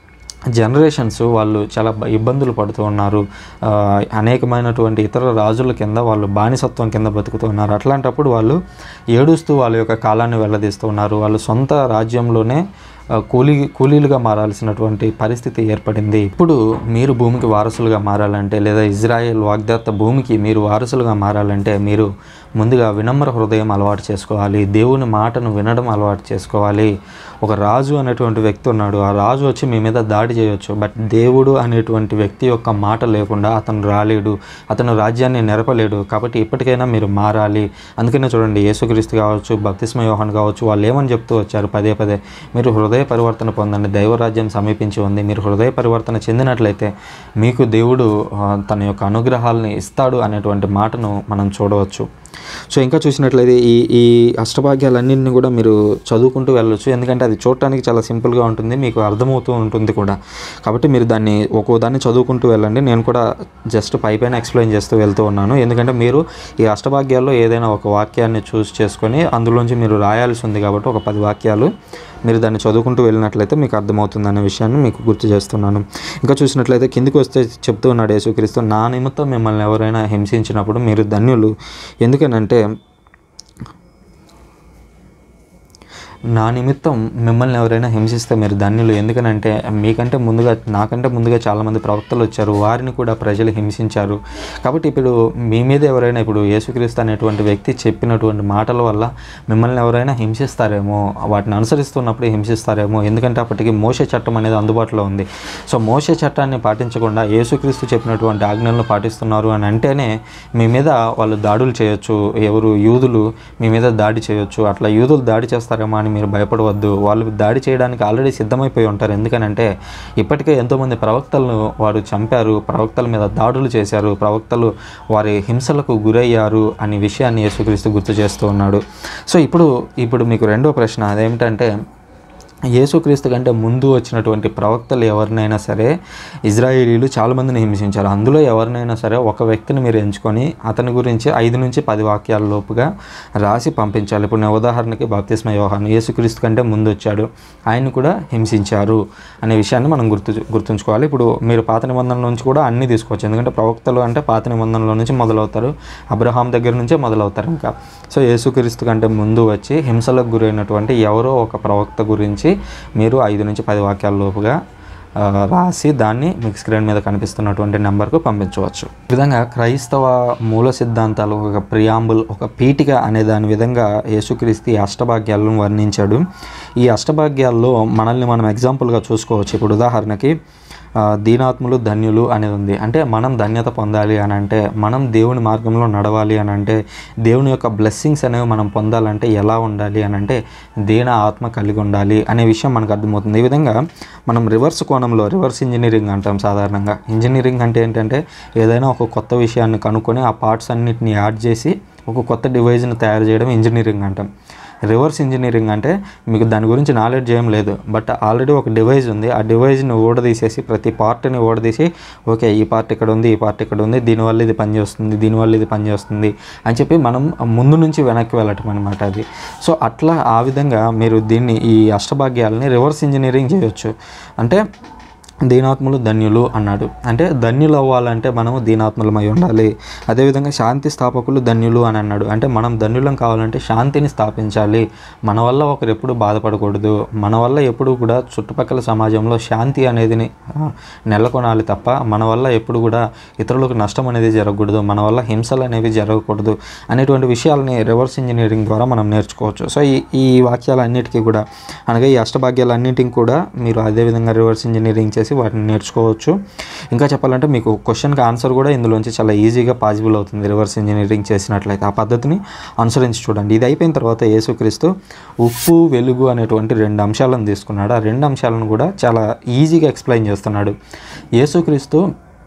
S1: జనరేషన్స్ వాళ్ళు చాలా ఇబ్బందులు పడుతూ ఉన్నారు. అనేకమైనటువంటి ఇతర రాజుల కింద వాళ్ళు బానిసత్వం కింద బతుకుతూ ఉన్నారు. అట్లాంటప్పుడు వాళ్ళు ఏడుస్తూ వాళ్ళ యొక్క కాలాన్ని వెల్లదీస్తూ ఉన్నారు. వాళ్ళు సొంత రాజ్యంలోనే కూలీ కూలీలుగా మారాల్సినటువంటి పరిస్థితి ఏర్పడింది. ఇప్పుడు మీరు భూమికి వారసులుగా మారాలంటే, లేదా ఇజ్రాయెల్ వాగ్దత్త భూమికి మీరు వారసులుగా మారాలంటే మీరు ముందుగా వినమ్ర హృదయం అలవాటు చేసుకోవాలి. దేవుని మాటను వినడం అలవాటు చేసుకోవాలి. ఒక రాజు అనేటువంటి వ్యక్తి ఉన్నాడు. ఆ రాజు వచ్చి మీ మీద దాడి చేయొచ్చు, బట్ దేవుడు అనేటువంటి వ్యక్తి యొక్క మాట లేకుండా అతను రాలేడు, అతను రాజ్యాన్ని నెరపలేడు. కాబట్టి ఇప్పటికైనా మీరు మారాలి. అందుకనే చూడండి, యేసుక్రీస్తు కావచ్చు, బప్తిస్మ యోహాను కావచ్చు, వాళ్ళు ఏమని చెప్తూ వచ్చారు పదే పదే, మీరు హృదయ పరివర్తన పొందండి, దైవరాజ్యం సమీపించి ఉంది. మీరు హృదయ పరివర్తన చెందినట్లయితే మీకు దేవుడు తన యొక్క అనుగ్రహాలని ఇస్తాడు అనేటువంటి మాటను మనం చూడవచ్చు. సో ఇంకా చూసినట్లయితే ఈ ఈ అష్టభాగ్యాలన్నింటినీ కూడా మీరు చదువుకుంటూ వెళ్ళొచ్చు. ఎందుకంటే అది చూడటానికి చాలా సింపుల్గా ఉంటుంది, మీకు అర్థమవుతూ ఉంటుంది కూడా. కాబట్టి మీరు దాన్ని ఒక్కో దాన్ని చదువుకుంటూ వెళ్ళండి. నేను కూడా జస్ట్ పై పైన ఎక్స్ప్లెయిన్ చేస్తూ వెళ్తూ ఉన్నాను. ఎందుకంటే మీరు ఈ అష్టభాగ్యాల్లో ఏదైనా ఒక వాక్యాన్ని చూస్ చేసుకొని అందులోంచి మీరు రాయాల్సి ఉంది. కాబట్టి ఒక పది వాక్యాలు మీరు దాన్ని చదువుకుంటూ వెళ్ళినట్లయితే మీకు అర్థమవుతుంది అనే విషయాన్ని మీకు గుర్తు చేస్తున్నాను. ఇంకా చూసినట్లయితే కిందికి వస్తే చెప్తూ ఉన్నాడు యేసుక్రీస్తు, నా నిమిత్తం మిమ్మల్ని ఎవరైనా హింసించినప్పుడు మీరు ధన్యులు. ఎందుకనంటే నా నిమిత్తం మిమ్మల్ని ఎవరైనా హింసిస్తే మీరు ధన్యులు. ఎందుకనంటే మీకంటే ముందుగా నాకంటే ముందుగా చాలామంది ప్రవక్తలు వచ్చారు, వారిని కూడా ప్రజలు హింసించారు. కాబట్టి ఇప్పుడు మీ మీద ఎవరైనా, ఇప్పుడు యేసుక్రీస్తు అనేటువంటి వ్యక్తి చెప్పినటువంటి మాటల వల్ల మిమ్మల్ని ఎవరైనా హింసిస్తారేమో, వాటిని అనుసరిస్తున్నప్పుడు హింసిస్తారేమో. ఎందుకంటే అప్పటికి మోషే చట్టం అనేది అందుబాటులో ఉంది. సో మోషే చట్టాన్ని పాటించకుండా యేసుక్రీస్తు చెప్పినటువంటి ఆజ్ఞలను పాటిస్తున్నారు అని అంటేనే మీ మీద వాళ్ళు దాడులు చేయొచ్చు. ఎవరు? యూదులు మీ మీద దాడి చేయొచ్చు. అట్లా యూదులు దాడి చేస్తారేమో అని మీరు భయపడవద్దు. వాళ్ళు దాడి చేయడానికి ఆల్రెడీ సిద్ధమైపోయి ఉంటారు. ఎందుకనంటే ఇప్పటికే ఎంతోమంది ప్రవక్తలను వారు చంపారు, ప్రవక్తల మీద దాడులు చేశారు, ప్రవక్తలు వారి హింసలకు గురయ్యారు అనే విషయాన్ని యేసుక్రీస్తు గుర్తు చేస్తూ ఉన్నాడు. సో ఇప్పుడు ఇప్పుడు మీకు రెండో ప్రశ్న అదేమిటంటే, యేసుక్రీస్తు కంటే ముందు వచ్చినటువంటి ప్రవక్తలు ఎవరినైనా సరే ఇజ్రాయేలీలు చాలామందిని హింసించారు. అందులో ఎవరినైనా సరే ఒక వ్యక్తిని మీరు ఎంచుకొని అతని గురించి ఐదు నుంచి పది వాక్యాల లోపుగా రాసి పంపించాలి. ఇప్పుడు నేను ఉదాహరణకి బప్తిస్మ యోహాను యేసుక్రీస్తు కంటే ముందు వచ్చాడు, ఆయన కూడా హింసించారు అనే విషయాన్ని మనం గుర్తు గుర్తుంచుకోవాలి. ఇప్పుడు మీరు పాత నిబంధనల నుంచి కూడా అన్నీ తీసుకోవచ్చు. ఎందుకంటే ప్రవక్తలు అంటే పాత నిబంధనల నుంచి మొదలవుతారు, అబ్రహాం దగ్గర నుంచే మొదలవుతారు. ఇంకా సో యేసుక్రీస్తు కంటే ముందు వచ్చి హింసలకు గురైనటువంటి ఎవరో ఒక ప్రవక్త గురించి మీరు ఐదు నుంచి పది వాక్యాల లోపుగా రాసి దాన్ని మీకు స్క్రీన్ మీద కనిపిస్తున్నటువంటి నెంబర్కు పంపించవచ్చు. ఈ విధంగా క్రైస్తవ మూల సిద్ధాంతాలు ఒక ప్రియాంబుల్, ఒక పీఠిక అనే దాని విధంగా యేసుక్రీస్తు ఈ అష్టభాగ్యాలను వర్ణించాడు. ఈ అష్టభాగ్యాల్లో మనల్ని మనం ఎగ్జాంపుల్గా చూసుకోవచ్చు. ఇప్పుడు ఉదాహరణకి దీనాత్ములు ధన్యులు అనేది ఉంది. అంటే మనం ధన్యత పొందాలి అని అంటే, మనం దేవుని మార్గంలో నడవాలి అని అంటే, దేవుని యొక్క బ్లెస్సింగ్స్ అనేవి మనం పొందాలంటే ఎలా ఉండాలి అని అంటే దీన ఆత్మ కలిగి ఉండాలి అనే విషయం మనకు అర్థమవుతుంది. ఈ విధంగా మనం రివర్స్ కోణంలో రివర్స్ ఇంజనీరింగ్ అంటాం సాధారణంగా. ఇంజనీరింగ్ అంటే ఏంటంటే ఏదైనా ఒక కొత్త విషయాన్ని కనుక్కొని ఆ పార్ట్స్ అన్నిటిని యాడ్ చేసి ఒక కొత్త డివైజ్ని తయారు చేయడం ఇంజనీరింగ్ అంటాం. రివర్స్ ఇంజనీరింగ్ అంటే మీకు దాని గురించి నాలెడ్జ్ ఏం లేదు, బట్ ఆల్రెడీ ఒక డివైజ్ ఉంది, ఆ డివైజ్ని ఓడదీసేసి ప్రతి పార్ట్ని ఓడదీసి ఓకే ఈ పార్ట్ ఇక్కడ ఉంది, ఈ పార్ట్ ఇక్కడ ఉంది, దీనివల్ల ఇది పనిచేస్తుంది, దీనివల్ల ఇది పనిచేస్తుంది అని చెప్పి మనం ముందు నుంచి వెనక్కి వెళ్ళటం అనమాట అది. సో అట్లా ఆ విధంగా మీరు దీన్ని ఈ అష్టభాగ్యాలని రివర్స్ ఇంజనీరింగ్ చేయొచ్చు. అంటే దీనాత్ములు ధన్యులు అన్నాడు. అంటే ధన్యులు అవ్వాలంటే మనము దీనాత్ములమై ఉండాలి. అదేవిధంగా శాంతి స్థాపకులు ధన్యులు అని అన్నాడు. అంటే మనం ధన్యులం కావాలంటే శాంతిని స్థాపించాలి. మన వల్ల ఒకరు ఎప్పుడు బాధపడకూడదు, మన వల్ల ఎప్పుడు కూడా చుట్టుపక్కల సమాజంలో శాంతి అనేది నెలకొనాలి తప్ప మన వల్ల ఎప్పుడు కూడా ఇతరులకు నష్టం అనేది జరగకూడదు, మన వల్ల హింసలు అనేవి జరగకూడదు అనేటువంటి విషయాలని రివర్స్ ఇంజనీరింగ్ ద్వారా మనం నేర్చుకోవచ్చు. సో ఈ ఈ వాక్యాలన్నిటికీ కూడా అనగా ఈ అష్టభాగ్యాలన్నింటికి కూడా మీరు అదేవిధంగా రివర్స్ ఇంజనీరింగ్ చేసి వాటిని నేర్చుకోవచ్చు. ఇంకా చెప్పాలంటే మీకు క్వశ్చన్కి ఆన్సర్ కూడా ఇందులోంచి చాలా ఈజీగా పాసిబుల్ అవుతుంది రివర్స్ ఇంజనీరింగ్ చేసినట్లయితే. ఆ పద్ధతిని అనుసరించి చూడండి. ఇది అయిపోయిన తర్వాత యేసుక్రీస్తు ఉప్పు వెలుగు అనేటువంటి రెండు అంశాలను తీసుకున్నాడు. ఆ రెండు అంశాలను కూడా చాలా ఈజీగా ఎక్స్ప్లెయిన్ చేస్తున్నాడు. యేసుక్రీస్తు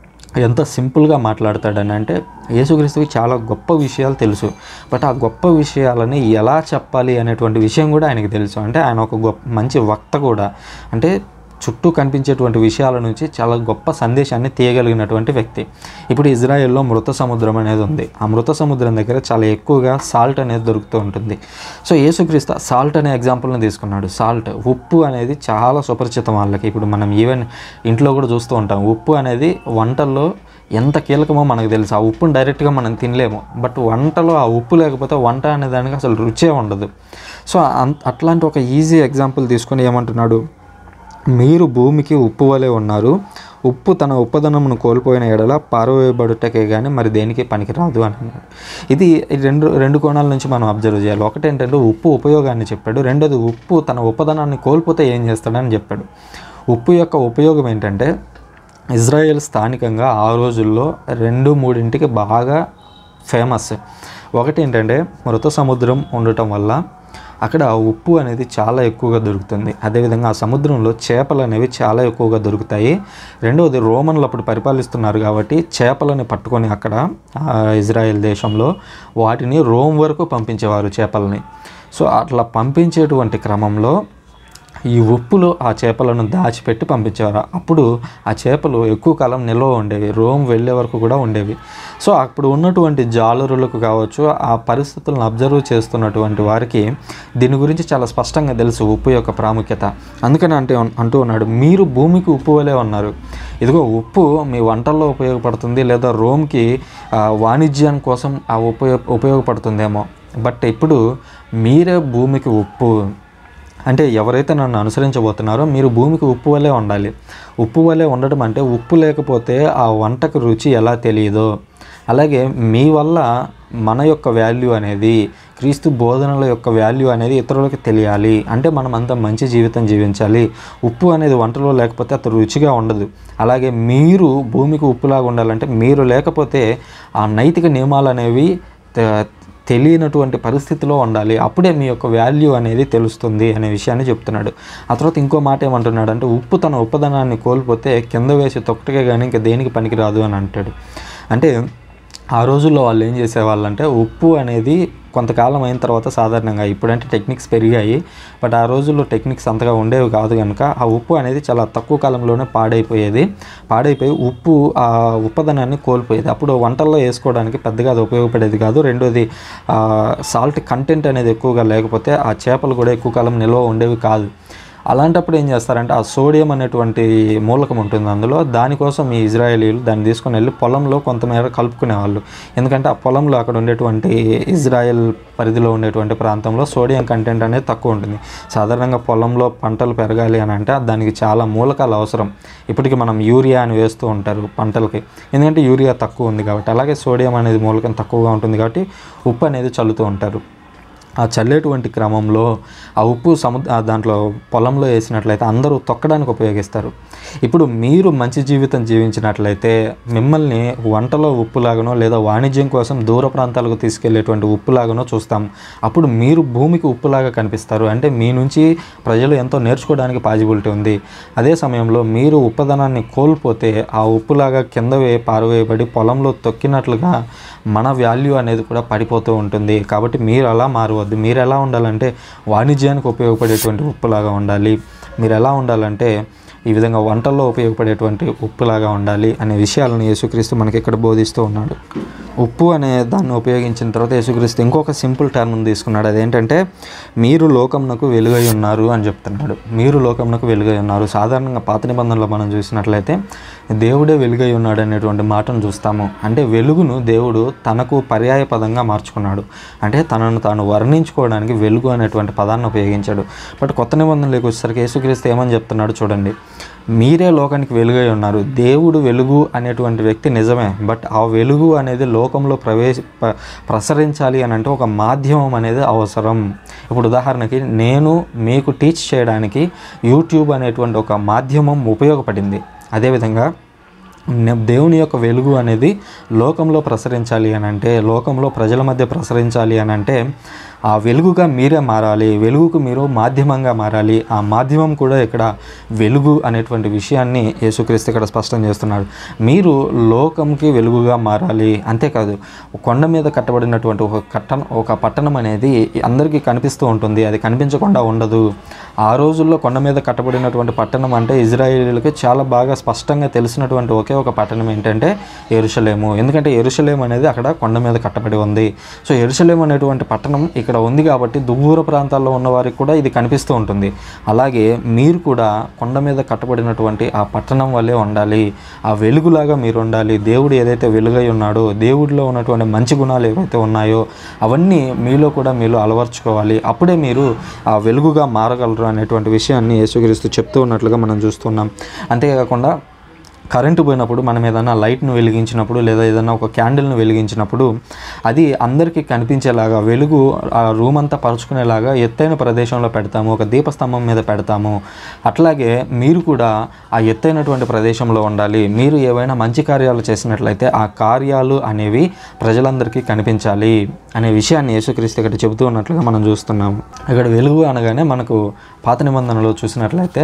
S1: ఎంత సింపుల్గా మాట్లాడతాడని అంటే యేసుక్రీస్తుకి చాలా గొప్ప విషయాలు తెలుసు, బట్ ఆ గొప్ప విషయాలని ఎలా చెప్పాలి అనేటువంటి విషయం కూడా ఆయనకు తెలుసు. అంటే ఆయన ఒక గొప్ప మంచి వక్త కూడా. అంటే చుట్టూ కనిపించేటువంటి విషయాల నుంచి చాలా గొప్ప సందేశాన్ని తీయగలిగినటువంటి వ్యక్తి. ఇప్పుడు ఇజ్రాయెల్లో మృత సముద్రం అనేది ఉంది. ఆ మృత సముద్రం దగ్గర చాలా ఎక్కువగా సాల్ట్ అనేది దొరుకుతూ ఉంటుంది. సో యేసుక్రీస్తు సాల్ట్ అనే ఎగ్జాంపుల్ని తీసుకున్నాడు. సాల్ట్, ఉప్పు అనేది చాలా సుపరిచితం వాళ్ళకి. ఇప్పుడు మనం ఈవెన్ ఇంట్లో కూడా చూస్తూ ఉంటాం. ఉప్పు అనేది వంటల్లో ఎంత కీలకమో మనకు తెలుసు. ఆ ఉప్పును డైరెక్ట్గా మనం తినలేము, బట్ వంటలో ఆ ఉప్పు లేకపోతే వంట అనే దానికి అసలు రుచే ఉండదు. సో అట్లాంటి ఒక ఈజీ ఎగ్జాంపుల్ తీసుకొని ఏమంటున్నాడు, మీరు భూమికి ఉప్పు వలె ఉన్నారు, ఉప్పు తన ఉప్పదనమును కోల్పోయిన ఎడల పారవేయబడుటకే కానీ మరి దేనికి పనికిరాదు అని అన్నాడు. ఇది రెండు రెండు కోణాల నుంచి మనం అబ్జర్వ్ చేయాలి. ఒకటి ఏంటంటే ఉప్పు ఉపయోగాన్ని చెప్పాడు, రెండోది ఉప్పు తన ఉప్పదనాన్ని కోల్పోతే ఏం చేస్తాడని చెప్పాడు. ఉప్పు యొక్క ఉపయోగం ఏంటంటే ఇజ్రాయెల్ స్థానికంగా ఆ రోజుల్లో రెండు మూడింటికి బాగా ఫేమస్. ఒకటి ఏంటంటే మృత సముద్రం ఉండటం వల్ల అక్కడ ఉప్పు అనేది చాలా ఎక్కువగా దొరుకుతుంది. అదేవిధంగా ఆ సముద్రంలో చేపలు అనేవి చాలా ఎక్కువగా దొరుకుతాయి. రెండవది రోమన్లు అప్పుడు పరిపాలిస్తున్నారు కాబట్టి చేపలని పట్టుకొని అక్కడ ఇజ్రాయెల్ దేశంలో వాటిని రోమ్ వరకు పంపించేవారు చేపలని. సో అట్లా పంపించేటువంటి క్రమంలో ఈ ఉప్పులో ఆ చేపలను దాచిపెట్టి పంపించేవారు. అప్పుడు ఆ చేపలు ఎక్కువ కాలం నిల్వ ఉండేవి, రోమ్ వెళ్ళే వరకు కూడా ఉండేవి. సో అప్పుడు ఉన్నటువంటి జాలరులకు కావచ్చు, ఆ పరిస్థితులను అబ్జర్వ్ చేస్తున్నటువంటి వారికి దీని గురించి చాలా స్పష్టంగా తెలుసు ఉప్పు యొక్క ప్రాముఖ్యత. అందుకని అంటే అంటూ ఉన్నాడు, మీరు భూమికి ఉప్పు వలె ఉన్నారు. ఇదిగో ఉప్పు మీ వంటల్లో ఉపయోగపడుతుంది, లేదా రోమ్కి వాణిజ్యం కోసం ఆ ఉపయోగ ఉపయోగపడుతుందేమో, బట్ ఇప్పుడు మీరే భూమికి ఉప్పు. అంటే ఎవరైతే నన్ను అనుసరించబోతున్నారో మీరు భూమికి ఉప్పు వలె ఉండాలి. ఉప్పు వలె ఉండడం అంటే ఉప్పు లేకపోతే ఆ వంటకు రుచి ఎలా తెలియదో, అలాగే మీ వల్ల మన యొక్క వాల్యూ అనేది, క్రీస్తు బోధనల యొక్క వాల్యూ అనేది ఇతరులకు తెలియాలి. అంటే మనం అంత మంచి జీవితం జీవించాలి. ఉప్పు అనేది వంటలో లేకపోతే అంత రుచిగా ఉండదు. అలాగే మీరు భూమికి ఉప్పులాగా ఉండాలంటే మీరు లేకపోతే ఆ నైతిక నియమాలు అనేవి తెలియనటువంటి పరిస్థితిలో ఉండాలి. అప్పుడే మీ యొక్క వాల్యూ అనేది తెలుస్తుంది అనే విషయాన్ని చెప్తున్నాడు. ఆ తర్వాత ఇంకో మాట ఏమంటున్నాడు అంటే ఉప్పు తన ఉప్పదనాన్ని కోల్పోతే కింద వేసి తొక్కటిగా కానీ ఇంకా దేనికి పనికిరాదు అని అంటాడు. అంటే ఆ రోజుల్లో వాళ్ళు ఏం చేసేవాళ్ళంటే ఉప్పు అనేది కొంతకాలం అయిన తర్వాత సాధారణంగా, ఇప్పుడంటే టెక్నిక్స్ పెరిగాయి, బట్ ఆ రోజుల్లో టెక్నిక్స్ అంతగా ఉండేవి కాదు కనుక ఆ ఉప్పు అనేది చాలా తక్కువ కాలంలోనే పాడైపోయేది. పాడైపోయి ఉప్పు ఆ ఉప్పదనాన్ని కోల్పోయేది. అప్పుడు వంటల్లో వేసుకోవడానికి పెద్దగా అది ఉపయోగపడేది కాదు. రెండోది సాల్ట్ కంటెంట్ అనేది ఎక్కువగా లేకపోతే ఆ చేపలు కూడా ఎక్కువ కాలం నిల్వ ఉండేవి కాదు. అలాంటప్పుడు ఏం చేస్తారంటే ఆ సోడియం అనేటువంటి మూలకం ఉంటుంది అందులో, దానికోసం ఈ ఇజ్రాయేలీలు దాన్ని తీసుకొని వెళ్ళి పొలంలో కొంతమేర కలుపుకునేవాళ్ళు. ఎందుకంటే ఆ పొలంలో అక్కడ ఉండేటువంటి ఇజ్రాయెల్ పరిధిలో ఉండేటువంటి ప్రాంతంలో సోడియం కంటెంట్ అనేది తక్కువ ఉంటుంది. సాధారణంగా పొలంలో పంటలు పెరగాలి అని అంటే దానికి చాలా మూలకాలు అవసరం. ఇప్పటికీ మనం యూరియా అని వేస్తూ ఉంటారు పంటలకి, ఎందుకంటే యూరియా తక్కువ ఉంది కాబట్టి. అలాగే సోడియం అనేది మూలకం తక్కువగా ఉంటుంది కాబట్టి ఉప్పు అనేది చల్లుతూ ఉంటారు. ఆ చల్లేటువంటి క్రమంలో ఆ ఉప్పు సముద్ర దాంట్లో పొలంలో వేసినట్లయితే అందరూ తొక్కడానికి ఉపయోగిస్తారు. ఇప్పుడు మీరు మంచి జీవితం జీవించినట్లయితే మిమ్మల్ని వంటలో ఉప్పులాగానో లేదా వాణిజ్యం కోసం దూర ప్రాంతాలకు తీసుకెళ్లేటువంటి ఉప్పులాగానో చూస్తాం. అప్పుడు మీరు భూమికి ఉప్పులాగా కనిపిస్తారు. అంటే మీ నుంచి ప్రజలు ఎంతో నేర్చుకోవడానికి పాజిబిలిటీ ఉంది. అదే సమయంలో మీరు ఉప్పదనాన్ని కోల్పోతే ఆ ఉప్పులాగా కింద వే పారవేయబడి పొలంలో తొక్కినట్లుగా మన వాల్యూ అనేది కూడా పడిపోతూ ఉంటుంది. కాబట్టి మీరు అలా మారవద్దు. మీరు ఎలా ఉండాలంటే వాణిజ్యానికి ఉపయోగపడేటువంటి ఉప్పులాగా ఉండాలి. మీరు ఎలా ఉండాలంటే ఈ విధంగా వంటల్లో ఉపయోగపడేటువంటి ఉప్పులాగా ఉండాలి అనే విషయాలను యేసుక్రీస్తు మనకి ఇక్కడ బోధిస్తూ ఉన్నాడు. ఉప్పు అనే దాన్ని ఉపయోగించిన తర్వాత యేసుక్రీస్తు ఇంకొక సింపుల్ టర్మ్ తీసుకున్నాడు. అదేంటంటే మీరు లోకమునకు వెలుగై ఉన్నారు అని చెప్తున్నాడు. మీరు లోకమునకు వెలుగై ఉన్నారు. సాధారణంగా పాత నిబంధనలో మనం చూసినట్లయితే దేవుడే వెలుగై ఉన్నాడు అనేటువంటి మాటను చూస్తాము. అంటే వెలుగును దేవుడు తనకు పర్యాయ పదంగా మార్చుకున్నాడు. అంటే తనను తాను వర్ణించుకోవడానికి వెలుగు అనేటువంటి పదాన్ని ఉపయోగించాడు. బట్ కొత్త నిబంధనలోకి వచ్చేసరికి యేసుక్రీస్తు ఏమని చెప్తున్నాడు చూడండి. మీరే లోకానికి వెలుగై ఉన్నారు. దేవుడు వెలుగు అనేటువంటి వ్యక్తి నిజమే. బట్ ఆ వెలుగు అనేది లోకంలో ప్రవేశ ప్రసరించాలి అని అంటే ఒక మాధ్యమం అనేది అవసరం. ఇప్పుడు ఉదాహరణకి నేను మీకు టీచ్ చేయడానికి యూట్యూబ్ అనేటువంటి ఒక మాధ్యమం ఉపయోగపడింది. అదేవిధంగా దేవుని యొక్క వెలుగు అనేది లోకంలో ప్రసరించాలి అని అంటే, లోకంలో ప్రజల మధ్య ప్రసరించాలి అని అంటే ఆ వెలుగుగా మీరే మారాలి. వెలుగుకు మీరు మాధ్యమంగా మారాలి. ఆ మాధ్యమం కూడా ఇక్కడ వెలుగు అనేటువంటి విషయాన్ని యేసుక్రీస్తు ఇక్కడ స్పష్టం చేస్తున్నాడు. మీరు లోకంకి వెలుగుగా మారాలి. అంతేకాదు కొండ మీద కట్టబడినటువంటి ఒక కట్టణ ఒక పట్టణం అనేది అందరికీ కనిపిస్తూ ఉంటుంది. అది కనిపించకుండా ఉండదు. ఆ రోజుల్లో కొండ మీద కట్టబడినటువంటి పట్టణం అంటే ఇజ్రాయేలీలకు చాలా బాగా స్పష్టంగా తెలిసినటువంటి ఒకే ఒక పట్టణం ఏంటంటే యెరూషలేము. ఎందుకంటే యెరూషలేము అనేది అక్కడ కొండ మీద కట్టబడి ఉంది. సో యెరూషలేము అనేటువంటి పట్టణం ఇక్కడ ఉంది కాబట్టి దూర ప్రాంతాల్లో ఉన్న వారికి కూడా ఇది కనిపిస్తూ ఉంటుంది. అలాగే మీరు కూడా కొండ మీద కట్టబడినటువంటి ఆ పట్టణం వల్లే ఉండాలి. ఆ వెలుగులాగా మీరు ఉండాలి. దేవుడు ఏదైతే వెలుగై ఉన్నాడో, దేవుడిలో ఉన్నటువంటి మంచి గుణాలు ఏవైతే ఉన్నాయో అవన్నీ మీలో కూడా మీరు అలవర్చుకోవాలి. అప్పుడే మీరు ఆ వెలుగుగా మారగలరు అనేటువంటి విషయాన్ని యేసుక్రీస్తు చెప్తూ ఉన్నట్లుగా మనం చూస్తున్నాం. అంతేకాకుండా కరెంటు పోయినప్పుడు మనం ఏదైనా లైట్ను వెలిగించినప్పుడు లేదా ఏదైనా ఒక క్యాండిల్ను వెలిగించినప్పుడు అది అందరికీ కనిపించేలాగా వెలుగు ఆ రూమ్ అంతా పరుచుకునేలాగా ఎత్తైన ప్రదేశంలో పెడతాము. ఒక దీపస్తంభం మీద పెడతాము. అట్లాగే మీరు కూడా ఆ ఎత్తైనటువంటి ప్రదేశంలో ఉండాలి. మీరు ఏవైనా మంచి కార్యాలు చేసినట్లయితే ఆ కార్యాలు అనేవి ప్రజలందరికీ కనిపించాలి అనే విషయాన్ని యేసుక్రీస్తు ఇక్కడ చెబుతూ ఉన్నట్లుగా మనం చూస్తున్నాము. ఇక్కడ వెలుగు అనగానే మనకు పాత నిబంధనలో చూసినట్లయితే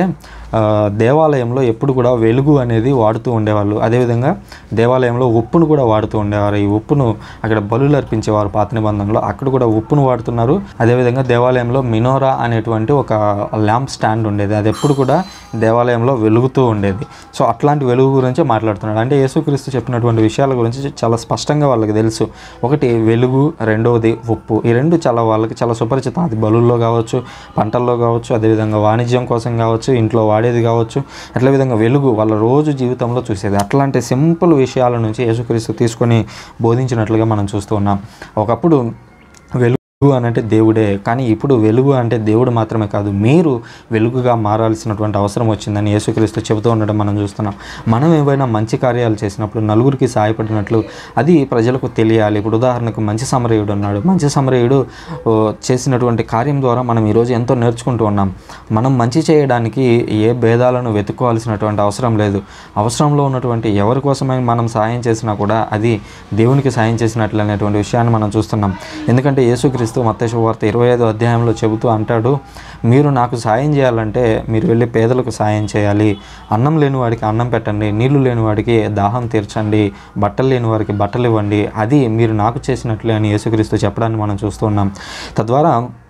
S1: దేవాలయంలో ఎప్పుడు కూడా వెలుగు అనేది వాడుతూ ఉండేవాళ్ళు. అదేవిధంగా దేవాలయంలో ఉప్పును కూడా వాడుతూ ఉండేవారు. ఈ ఉప్పును అక్కడ బలులు అర్పించేవారు పాత నిబంధనలో. అక్కడ కూడా ఉప్పును వాడుతున్నారు. అదేవిధంగా దేవాలయంలో మినోరా అనేటువంటి ఒక ల్యాంప్ స్టాండ్ ఉండేది. అది ఎప్పుడు కూడా దేవాలయంలో వెలుగుతూ ఉండేది. సో అట్లాంటి వెలుగు గురించి మాట్లాడుతున్నాడు. అంటే యేసుక్రీస్తు చెప్పినటువంటి విషయాల గురించి చాలా స్పష్టంగా వాళ్ళకి తెలుసు. ఒకటి వెలుగు, రెండవది ఉప్పు. ఈ రెండు చాలా వాళ్ళకి చాలా సుపరిచితం. అది బలుల్లో కావచ్చు, పంటల్లో కావచ్చు, అదేవిధంగా వాణిజ్యం కోసం కావచ్చు, ఇంట్లో వాడేది కావచ్చు. అట్లా విధంగా వెలుగు వాళ్ళ రోజు జీవితంలో చూసేది. అట్లాంటి సింపుల్ విషయాల నుంచి యేసుక్రీస్తు తీసుకొని బోధించినట్లుగా మనం చూస్తూ ఉన్నాం. ఒకప్పుడు వెలుగు అని అంటే దేవుడే, కానీ ఇప్పుడు వెలుగు అంటే దేవుడు మాత్రమే కాదు, మీరు వెలుగుగా మారాల్సినటువంటి అవసరం వచ్చిందని యేసుక్రీస్తు చెబుతూ ఉండడం మనం చూస్తున్నాం. మనం ఏవైనా మంచి కార్యాలు చేసినప్పుడు నలుగురికి సహాయపడినట్లు అది ప్రజలకు తెలియాలి. ఇప్పుడు ఉదాహరణకు మంచి సమరయుడు ఉన్నాడు. మంచి సమరయుడు చేసినటువంటి కార్యం ద్వారా మనం ఈరోజు ఎంతో నేర్చుకుంటూ ఉన్నాం. మనం మంచి చేయడానికి ఏ భేదాలను వెతుక్కోవాల్సినటువంటి అవసరం లేదు. అవసరంలో ఉన్నటువంటి ఎవరి కోసమైనా మనం సాయం చేసినా కూడా అది దేవునికి సాయం చేసినట్లు అనేటువంటి విషయాన్ని మనం చూస్తున్నాం. ఎందుకంటే యేసుక్రీస్తు మత్తయి శుభవార్త ఇరవై ఐదో అధ్యాయంలో చెబుతూ అంటాడు, మీరు నాకు సాయం చేయాలంటే మీరు వెళ్ళి పేదలకు సాయం చేయాలి. అన్నం లేని వాడికి అన్నం పెట్టండి, నీళ్లు లేని వాడికి దాహం తీర్చండి, బట్టలు లేని వారికి బట్టలు ఇవ్వండి. అది మీరు నాకు చేసినట్లే అని యేసుక్రీస్తు చెప్పడాన్ని మనం చూస్తున్నాం. తద్వారా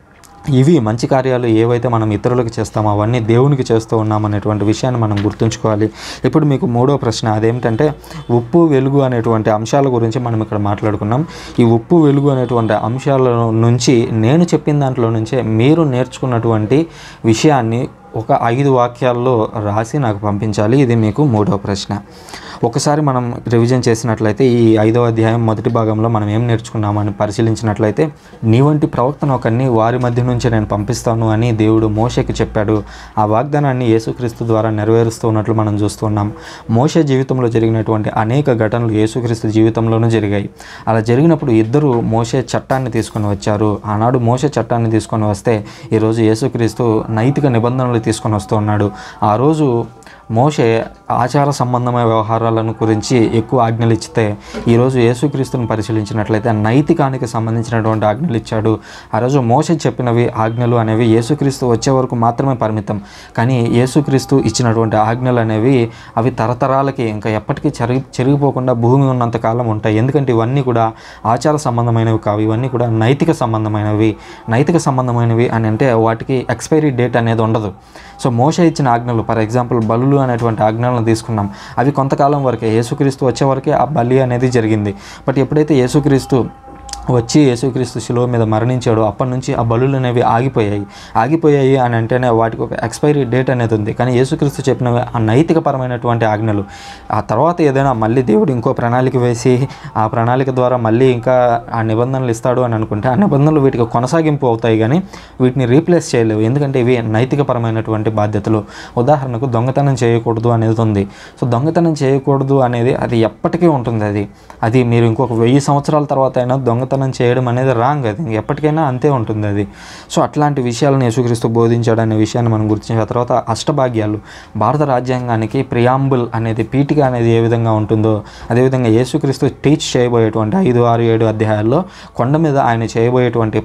S1: ఇవి మంచి కార్యాలు ఏవైతే మనం ఇతరులకు చేస్తామో అవన్నీ దేవునికి చేస్తూ ఉన్నామనేటువంటి విషయాన్ని మనం గుర్తుంచుకోవాలి. ఇప్పుడు మీకు మూడో ప్రశ్న, అదేమిటంటే ఉప్పు వెలుగు అనేటువంటి అంశాల గురించి మనం ఇక్కడ మాట్లాడుకున్నాం. ఈ ఉప్పు వెలుగు అనేటువంటి అంశాల నుంచి నేను చెప్పిన దాంట్లో నుంచే మీరు నేర్చుకున్నటువంటి విషయాన్ని ఒక ఐదు వాక్యాల్లో రాసి నాకు పంపించాలి. ఇది మీకు మూడో ప్రశ్న. ఒకసారి మనం రివిజన్ చేసినట్లయితే ఈ ఐదవ అధ్యాయం మొదటి భాగంలో మనం ఏం నేర్చుకున్నామని పరిశీలించినట్లయితే, నీ వంటి ప్రవక్తను ఒకరిని వారి మధ్య నుంచి నేను పంపిస్తాను అని దేవుడు మోషేకి చెప్పాడు. ఆ వాగ్దానాన్ని యేసుక్రీస్తు ద్వారా నెరవేరుస్తూ ఉన్నట్లు మనం చూస్తున్నాం. మోషే జీవితంలో జరిగినటువంటి అనేక ఘటనలు యేసుక్రీస్తు జీవితంలోనూ జరిగాయి. అలా జరిగినప్పుడు ఇద్దరు మోషే చట్టాన్ని తీసుకొని వచ్చారు. ఆనాడు మోషే చట్టాన్ని తీసుకొని వస్తే ఈరోజు యేసుక్రీస్తు నైతిక నిబంధనలు తీసుకొని వస్తూ ఉన్నాడు. ఆ రోజు మోషే ఆచార సంబంధమైన వ్యవహారాలను గురించి ఎక్కువ ఆజ్ఞలు ఇచ్చితే, ఈరోజు యేసుక్రీస్తుని పరిశీలించినట్లయితే నైతికానికి సంబంధించినటువంటి ఆజ్ఞలు ఇచ్చాడు. ఆ రోజు మోషే చెప్పినవి ఆజ్ఞలు అనేవి యేసుక్రీస్తు వచ్చే వరకు మాత్రమే పరిమితం. కానీ యేసుక్రీస్తు ఇచ్చినటువంటి ఆజ్ఞలు అనేవి అవి తరతరాలకి ఇంకా ఎప్పటికీ చెరిగి చెరిగిపోకుండా భూమి ఉన్నంతకాలం ఉంటాయి. ఎందుకంటే ఇవన్నీ కూడా ఆచార సంబంధమైనవి కావు, ఇవన్నీ కూడా నైతిక సంబంధమైనవి. నైతిక సంబంధమైనవి అని అంటే వాటికి ఎక్స్పైరీ డేట్ అనేది ఉండదు. సో మోషే ఇచ్చిన ఆజ్ఞలు, ఫర్ ఎగ్జాంపుల్ బలులు అనేటువంటి ఆజ్ఞలను తీసుకున్నాం, అవి కొంతకాలం వరకే, యేసుక్రీస్తు వచ్చే వరకే ఆ బలి అనేది జరిగింది. బట్ ఎప్పుడైతే యేసుక్రీస్తు వచ్చి యేసుక్రీస్తు శిలువ మీద మరణించాడు, అప్పటి నుంచి ఆ బలులు అనేవి ఆగిపోయాయి. ఆగిపోయాయి అని అంటేనే వాటికి ఒక ఎక్స్పైరీ డేట్ అనేది ఉంది. కానీ యేసుక్రీస్తు చెప్పినవి ఆ నైతికపరమైనటువంటి ఆజ్ఞలు. ఆ తర్వాత ఏదైనా మళ్ళీ దేవుడు ఇంకో ప్రణాళిక వేసి ఆ ప్రణాళిక ద్వారా మళ్ళీ ఇంకా ఆ నిబంధనలు ఇస్తాడు అని అనుకుంటే, ఆ నిబంధనలు వీటికి కొనసాగింపు అవుతాయి కానీ వీటిని రీప్లేస్ చేయలేవు. ఎందుకంటే ఇవి నైతికపరమైనటువంటి బాధ్యతలు. ఉదాహరణకు దొంగతనం చేయకూడదు అనేది ఉంది. సో దొంగతనం చేయకూడదు అనేది అది ఎప్పటికీ ఉంటుంది. అది అది మీరు ఇంకొక వెయ్యి సంవత్సరాల తర్వాత అయినా దొంగతనం చేయడం అనేది రాంగ్, అది ఎప్పటికైనా అంతే ఉంటుంది అది. సో అట్లాంటి విషయాలను యేసుక్రీస్తు బోధించాడు అనే విషయాన్ని మనం గుర్తించిన తర్వాత, అష్టభాగ్యాలు, భారత రాజ్యాంగానికి ప్రియాంబుల్ అనేది, పీఠిక అనేది ఏ విధంగా ఉంటుందో అదేవిధంగా యేసుక్రీస్తు టీచ్ చేయబోయేటువంటి ఐదు ఆరు ఏడు అధ్యాయాల్లో కొండ మీద ఆయన చేయబోయేటువంటి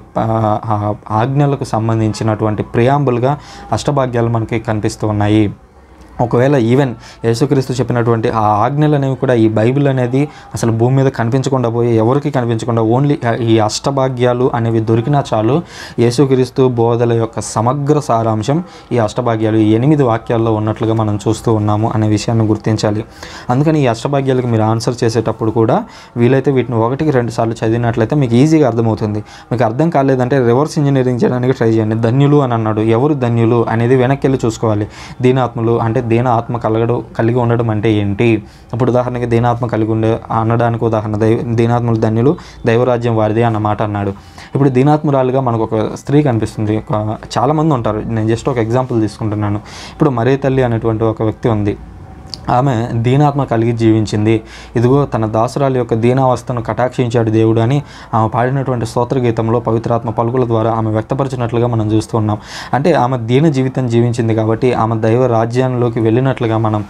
S1: ఆజ్ఞలకు సంబంధించినటువంటి ప్రియాంబుల్గా అష్టభాగ్యాలు మనకి కనిపిస్తూ ఉన్నాయి. ఒకవేళ ఈవెన్ యేసుక్రీస్తు చెప్పినటువంటి ఆ ఆజ్ఞలు అనేవి కూడా ఈ బైబిల్ అనేది అసలు భూమి మీద కనిపించకుండా పోయి ఎవరికి కనిపించకుండా ఓన్లీ ఈ అష్టభాగ్యాలు అనేవి దొరికినా చాలు, యేసుక్రీస్తు బోధల యొక్క సమగ్ర సారాంశం ఈ అష్టభాగ్యాలు ఈ ఎనిమిది వాక్యాల్లో ఉన్నట్లుగా మనం చూస్తూ ఉన్నాము అనే విషయాన్ని గుర్తించాలి. అందుకని ఈ అష్టభాగ్యాలకు మీరు ఆన్సర్ చేసేటప్పుడు కూడా వీలైతే వీటిని ఒకటికి రెండు సార్లు చదివినట్లయితే మీకు ఈజీగా అర్థమవుతుంది. మీకు అర్థం కాలేదంటే రివర్స్ ఇంజనీరింగ్ చేయడానికి ట్రై చేయండి. ధన్యులు అని అన్నాడు, ఎవరు ధన్యులు అనేది వెనక్కి వెళ్ళి చూసుకోవాలి. దీనాత్ములు అంటే దీన ఆత్మ కలగడం కలిగి ఉండడం అంటే ఏంటి? ఇప్పుడు ఉదాహరణకి దీనాత్మ కలిగి ఉండే అనడానికి ఉదాహరణ దైవ దీనాత్మలు ధన్యులు, దైవరాజ్యం వారిది అన్న మాట అన్నాడు. ఇప్పుడు దీనాత్మురాలుగా మనకు ఒక స్త్రీ కనిపిస్తుంది. ఒక చాలామంది ఉంటారు, నేను జస్ట్ ఒక ఎగ్జాంపుల్ తీసుకుంటున్నాను. ఇప్పుడు మరీ తల్లి అనేటువంటి ఒక వ్యక్తి ఉంది. ఆమె దీనాత్మ కలిగి జీవించింది. ఇదిగో తన దాసురాలి యొక్క దీనావస్థను కటాక్షించాడు దేవుడు అని ఆమె పాడినటువంటి స్తోత్ర గీతంలో పవిత్రాత్మ పలుకుల ద్వారా ఆమె వ్యక్తపరిచినట్లుగా మనం చూస్తూ ఉన్నాం. అంటే ఆమె దీన జీవితం జీవించింది కాబట్టి ఆమె దైవ రాజ్యంలోకి వెళ్ళినట్లుగా మనం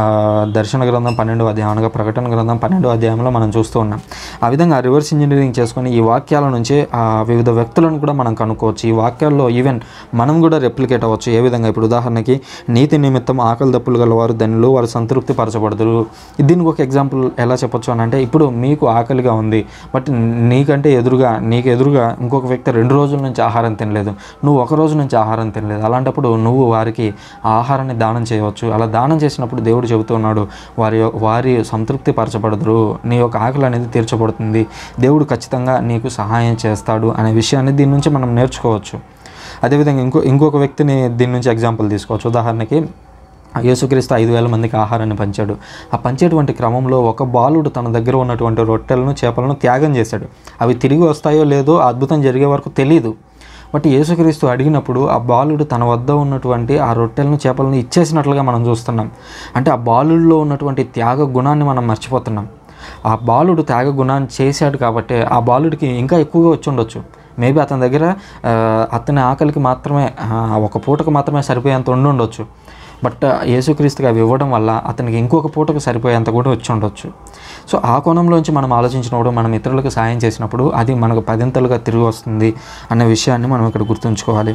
S1: దర్శన గ్రంథం పన్నెండవ అధ్యాయం అనగా ప్రకటన గ్రంథం పన్నెండవ అధ్యాయంలో మనం చూస్తూ ఉన్నాం. ఆ విధంగా రివర్స్ ఇంజనీరింగ్ చేసుకొని ఈ వాక్యాల నుంచి వివిధ వ్యక్తులను కూడా మనం కనుక్కోవచ్చు. ఈ వాక్యాల్లో ఈవెన్ మనం కూడా రెప్లికేట్ అవ్వచ్చు. ఏ విధంగా? ఇప్పుడు ఉదాహరణకి నీతి నిమిత్తం ఆకలి దప్పులు గల వారు ధన్యులు, వారు సంతృప్తి పరచబడదురు. దీనికి ఒక ఎగ్జాంపుల్ ఎలా చెప్పొచ్చు అని అంటే, ఇప్పుడు మీకు ఆకలిగా ఉంది, బట్ నీకంటే ఎదురుగా నీకు ఎదురుగా ఇంకొక వ్యక్తి రెండు రోజుల నుంచి ఆహారం తినలేదు, నువ్వు ఒక రోజు నుంచి ఆహారం తినలేదు. అలాంటప్పుడు నువ్వు వారికి ఆహారాన్ని దానం చేయవచ్చు. అలా దానం చేసినప్పుడు దేవుడు చెబుతున్నాడు, వారి వారి సంతృప్తి పరచబడదురు, నీ యొక్క ఆకలి అనేది తీర్చబడుతుంది, దేవుడు ఖచ్చితంగా నీకు సహాయం చేస్తాడు అనే విషయాన్ని దీని నుంచి మనం నేర్చుకోవచ్చు. అదేవిధంగా ఇంకో ఇంకొక వ్యక్తిని దీని నుంచి ఎగ్జాంపుల్ తీసుకోవచ్చు. ఉదాహరణకి యేసుక్రీస్తు ఐదు వేల మందికి ఆహారాన్ని పంచాడు. ఆ పంచేటువంటి క్రమంలో ఒక బాలుడు తన దగ్గర ఉన్నటువంటి రొట్టెలను చేపలను త్యాగం చేశాడు. అవి తిరిగి వస్తాయో లేదో అద్భుతం జరిగే వరకు తెలియదు. బట్ యేసుక్రీస్తు అడిగినప్పుడు ఆ బాలుడు తన వద్ద ఉన్నటువంటి ఆ రొట్టెలను చేపలను ఇచ్చేసినట్లుగా మనం చూస్తున్నాం. అంటే ఆ బాలుడిలో ఉన్నటువంటి త్యాగ గుణాన్ని మనం మర్చిపోతున్నాం. ఆ బాలుడు త్యాగ గుణాన్ని చేశాడు కాబట్టి ఆ బాలుడికి ఇంకా ఎక్కువగా వచ్చి ఉండొచ్చు. మేబీ అతని దగ్గర అతని ఆకలికి మాత్రమే ఒక పూటకు మాత్రమే సరిపోయేంత ఉండి ఉండొచ్చు. బట్ యేసుక్రీస్తుకి అవి ఇవ్వడం వల్ల అతనికి ఇంకొక పూటకు సరిపోయేంత కూడా వచ్చి ఉండొచ్చు. సో ఆ కోణంలోంచి మనం ఆలోచించినప్పుడు, మనం ఇతరులకు సాయం చేసినప్పుడు అది మనకు పదింతలుగా తిరిగి వస్తుంది అనే విషయాన్ని మనం ఇక్కడ గుర్తుంచుకోవాలి.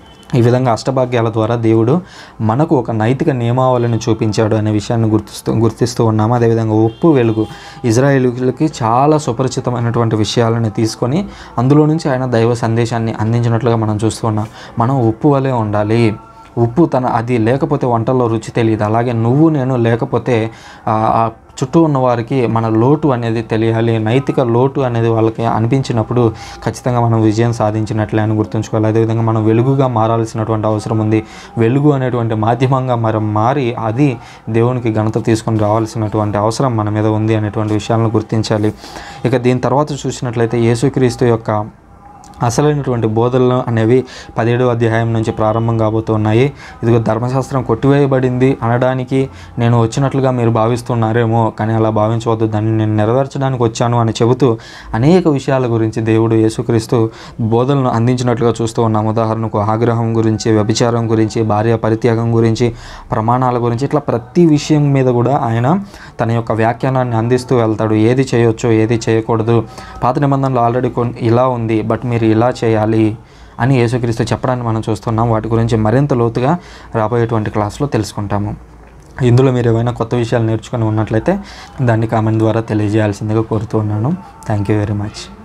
S1: ఈ విధంగా అష్టభాగ్యాల ద్వారా దేవుడు మనకు ఒక నైతిక నియమావళిని చూపించాడు అనే విషయాన్ని గుర్తిస్తూ గుర్తిస్తూ ఉన్నాము. అదేవిధంగా ఉప్పు వెలుగు, ఇజ్రాయేలీయులకి చాలా సుపరిచితమైనటువంటి విషయాలను తీసుకొని అందులో నుంచి ఆయన దైవ సందేశాన్ని అందించినట్లుగా మనం చూస్తూ ఉన్నాం. మనం ఉప్పు వలె ఉండాలి. ఉప్పు తన అది లేకపోతే వంటల్లో రుచి తెలియదు. అలాగే నువ్వు నేను లేకపోతే చుట్టూ ఉన్న వారికి మన లోటు అనేది తెలియాలి. నైతిక లోటు అనేది వాళ్ళకి అనిపించినప్పుడు ఖచ్చితంగా మనం విజయం సాధించినట్లే అని గుర్తుంచుకోవాలి. అదేవిధంగా మనం వెలుగుగా మారాల్సినటువంటి అవసరం ఉంది. వెలుగు అనేటువంటి మాధ్యమంగా మనం మారి అది దేవునికి ఘనత తీసుకొని రావాల్సినటువంటి అవసరం మన మీద ఉంది అనేటువంటి విషయాలను గుర్తించాలి. ఇక దీని తర్వాత చూసినట్లయితే యేసుక్రీస్తు యొక్క అసలైనటువంటి బోధనలు అనేవి పదిహేడవ అధ్యాయం నుంచి ప్రారంభం కాబోతున్నాయి. ఇదిగో ధర్మశాస్త్రం కొట్టివేయబడింది అనడానికి నేను వచ్చినట్లుగా మీరు భావిస్తున్నారేమో, కానీ అలా భావించవద్దు, దాన్ని నేను నెరవేర్చడానికి వచ్చాను అని చెబుతూ అనేక విషయాల గురించి దేవుడు యేసుక్రీస్తు బోధనలను అందించినట్లుగా చూస్తూ ఉన్నాం. ఉదాహరణకు ఆగ్రహం గురించి, వ్యభిచారం గురించి, భార్య పరిత్యాగం గురించి, ప్రమాణాల గురించి, ఇట్లా ప్రతి విషయం మీద కూడా ఆయన తన యొక్క వ్యాఖ్యానాన్ని అందిస్తూ వెళ్తాడు. ఏది చేయొచ్చో ఏది చేయకూడదు, పాత నిబంధనలు ఆల్రెడీ కొన్ని ఇలా ఉంది, బట్ మీరు ఇలా చేయాలి అని యేసుక్రీస్తు చెప్పడాన్ని మనం చూస్తున్నాం. వాటి గురించి మరింత లోతుగా రాబోయేటువంటి క్లాస్లో తెలుసుకుంటాము. ఇందులో మీరు ఏమైనా కొత్త విషయాలు నేర్చుకొని ఉన్నట్లయితే దాన్ని కామెంట్ ద్వారా తెలియజేయాల్సిందిగా కోరుతూ ఉన్నాను. Thank you very much.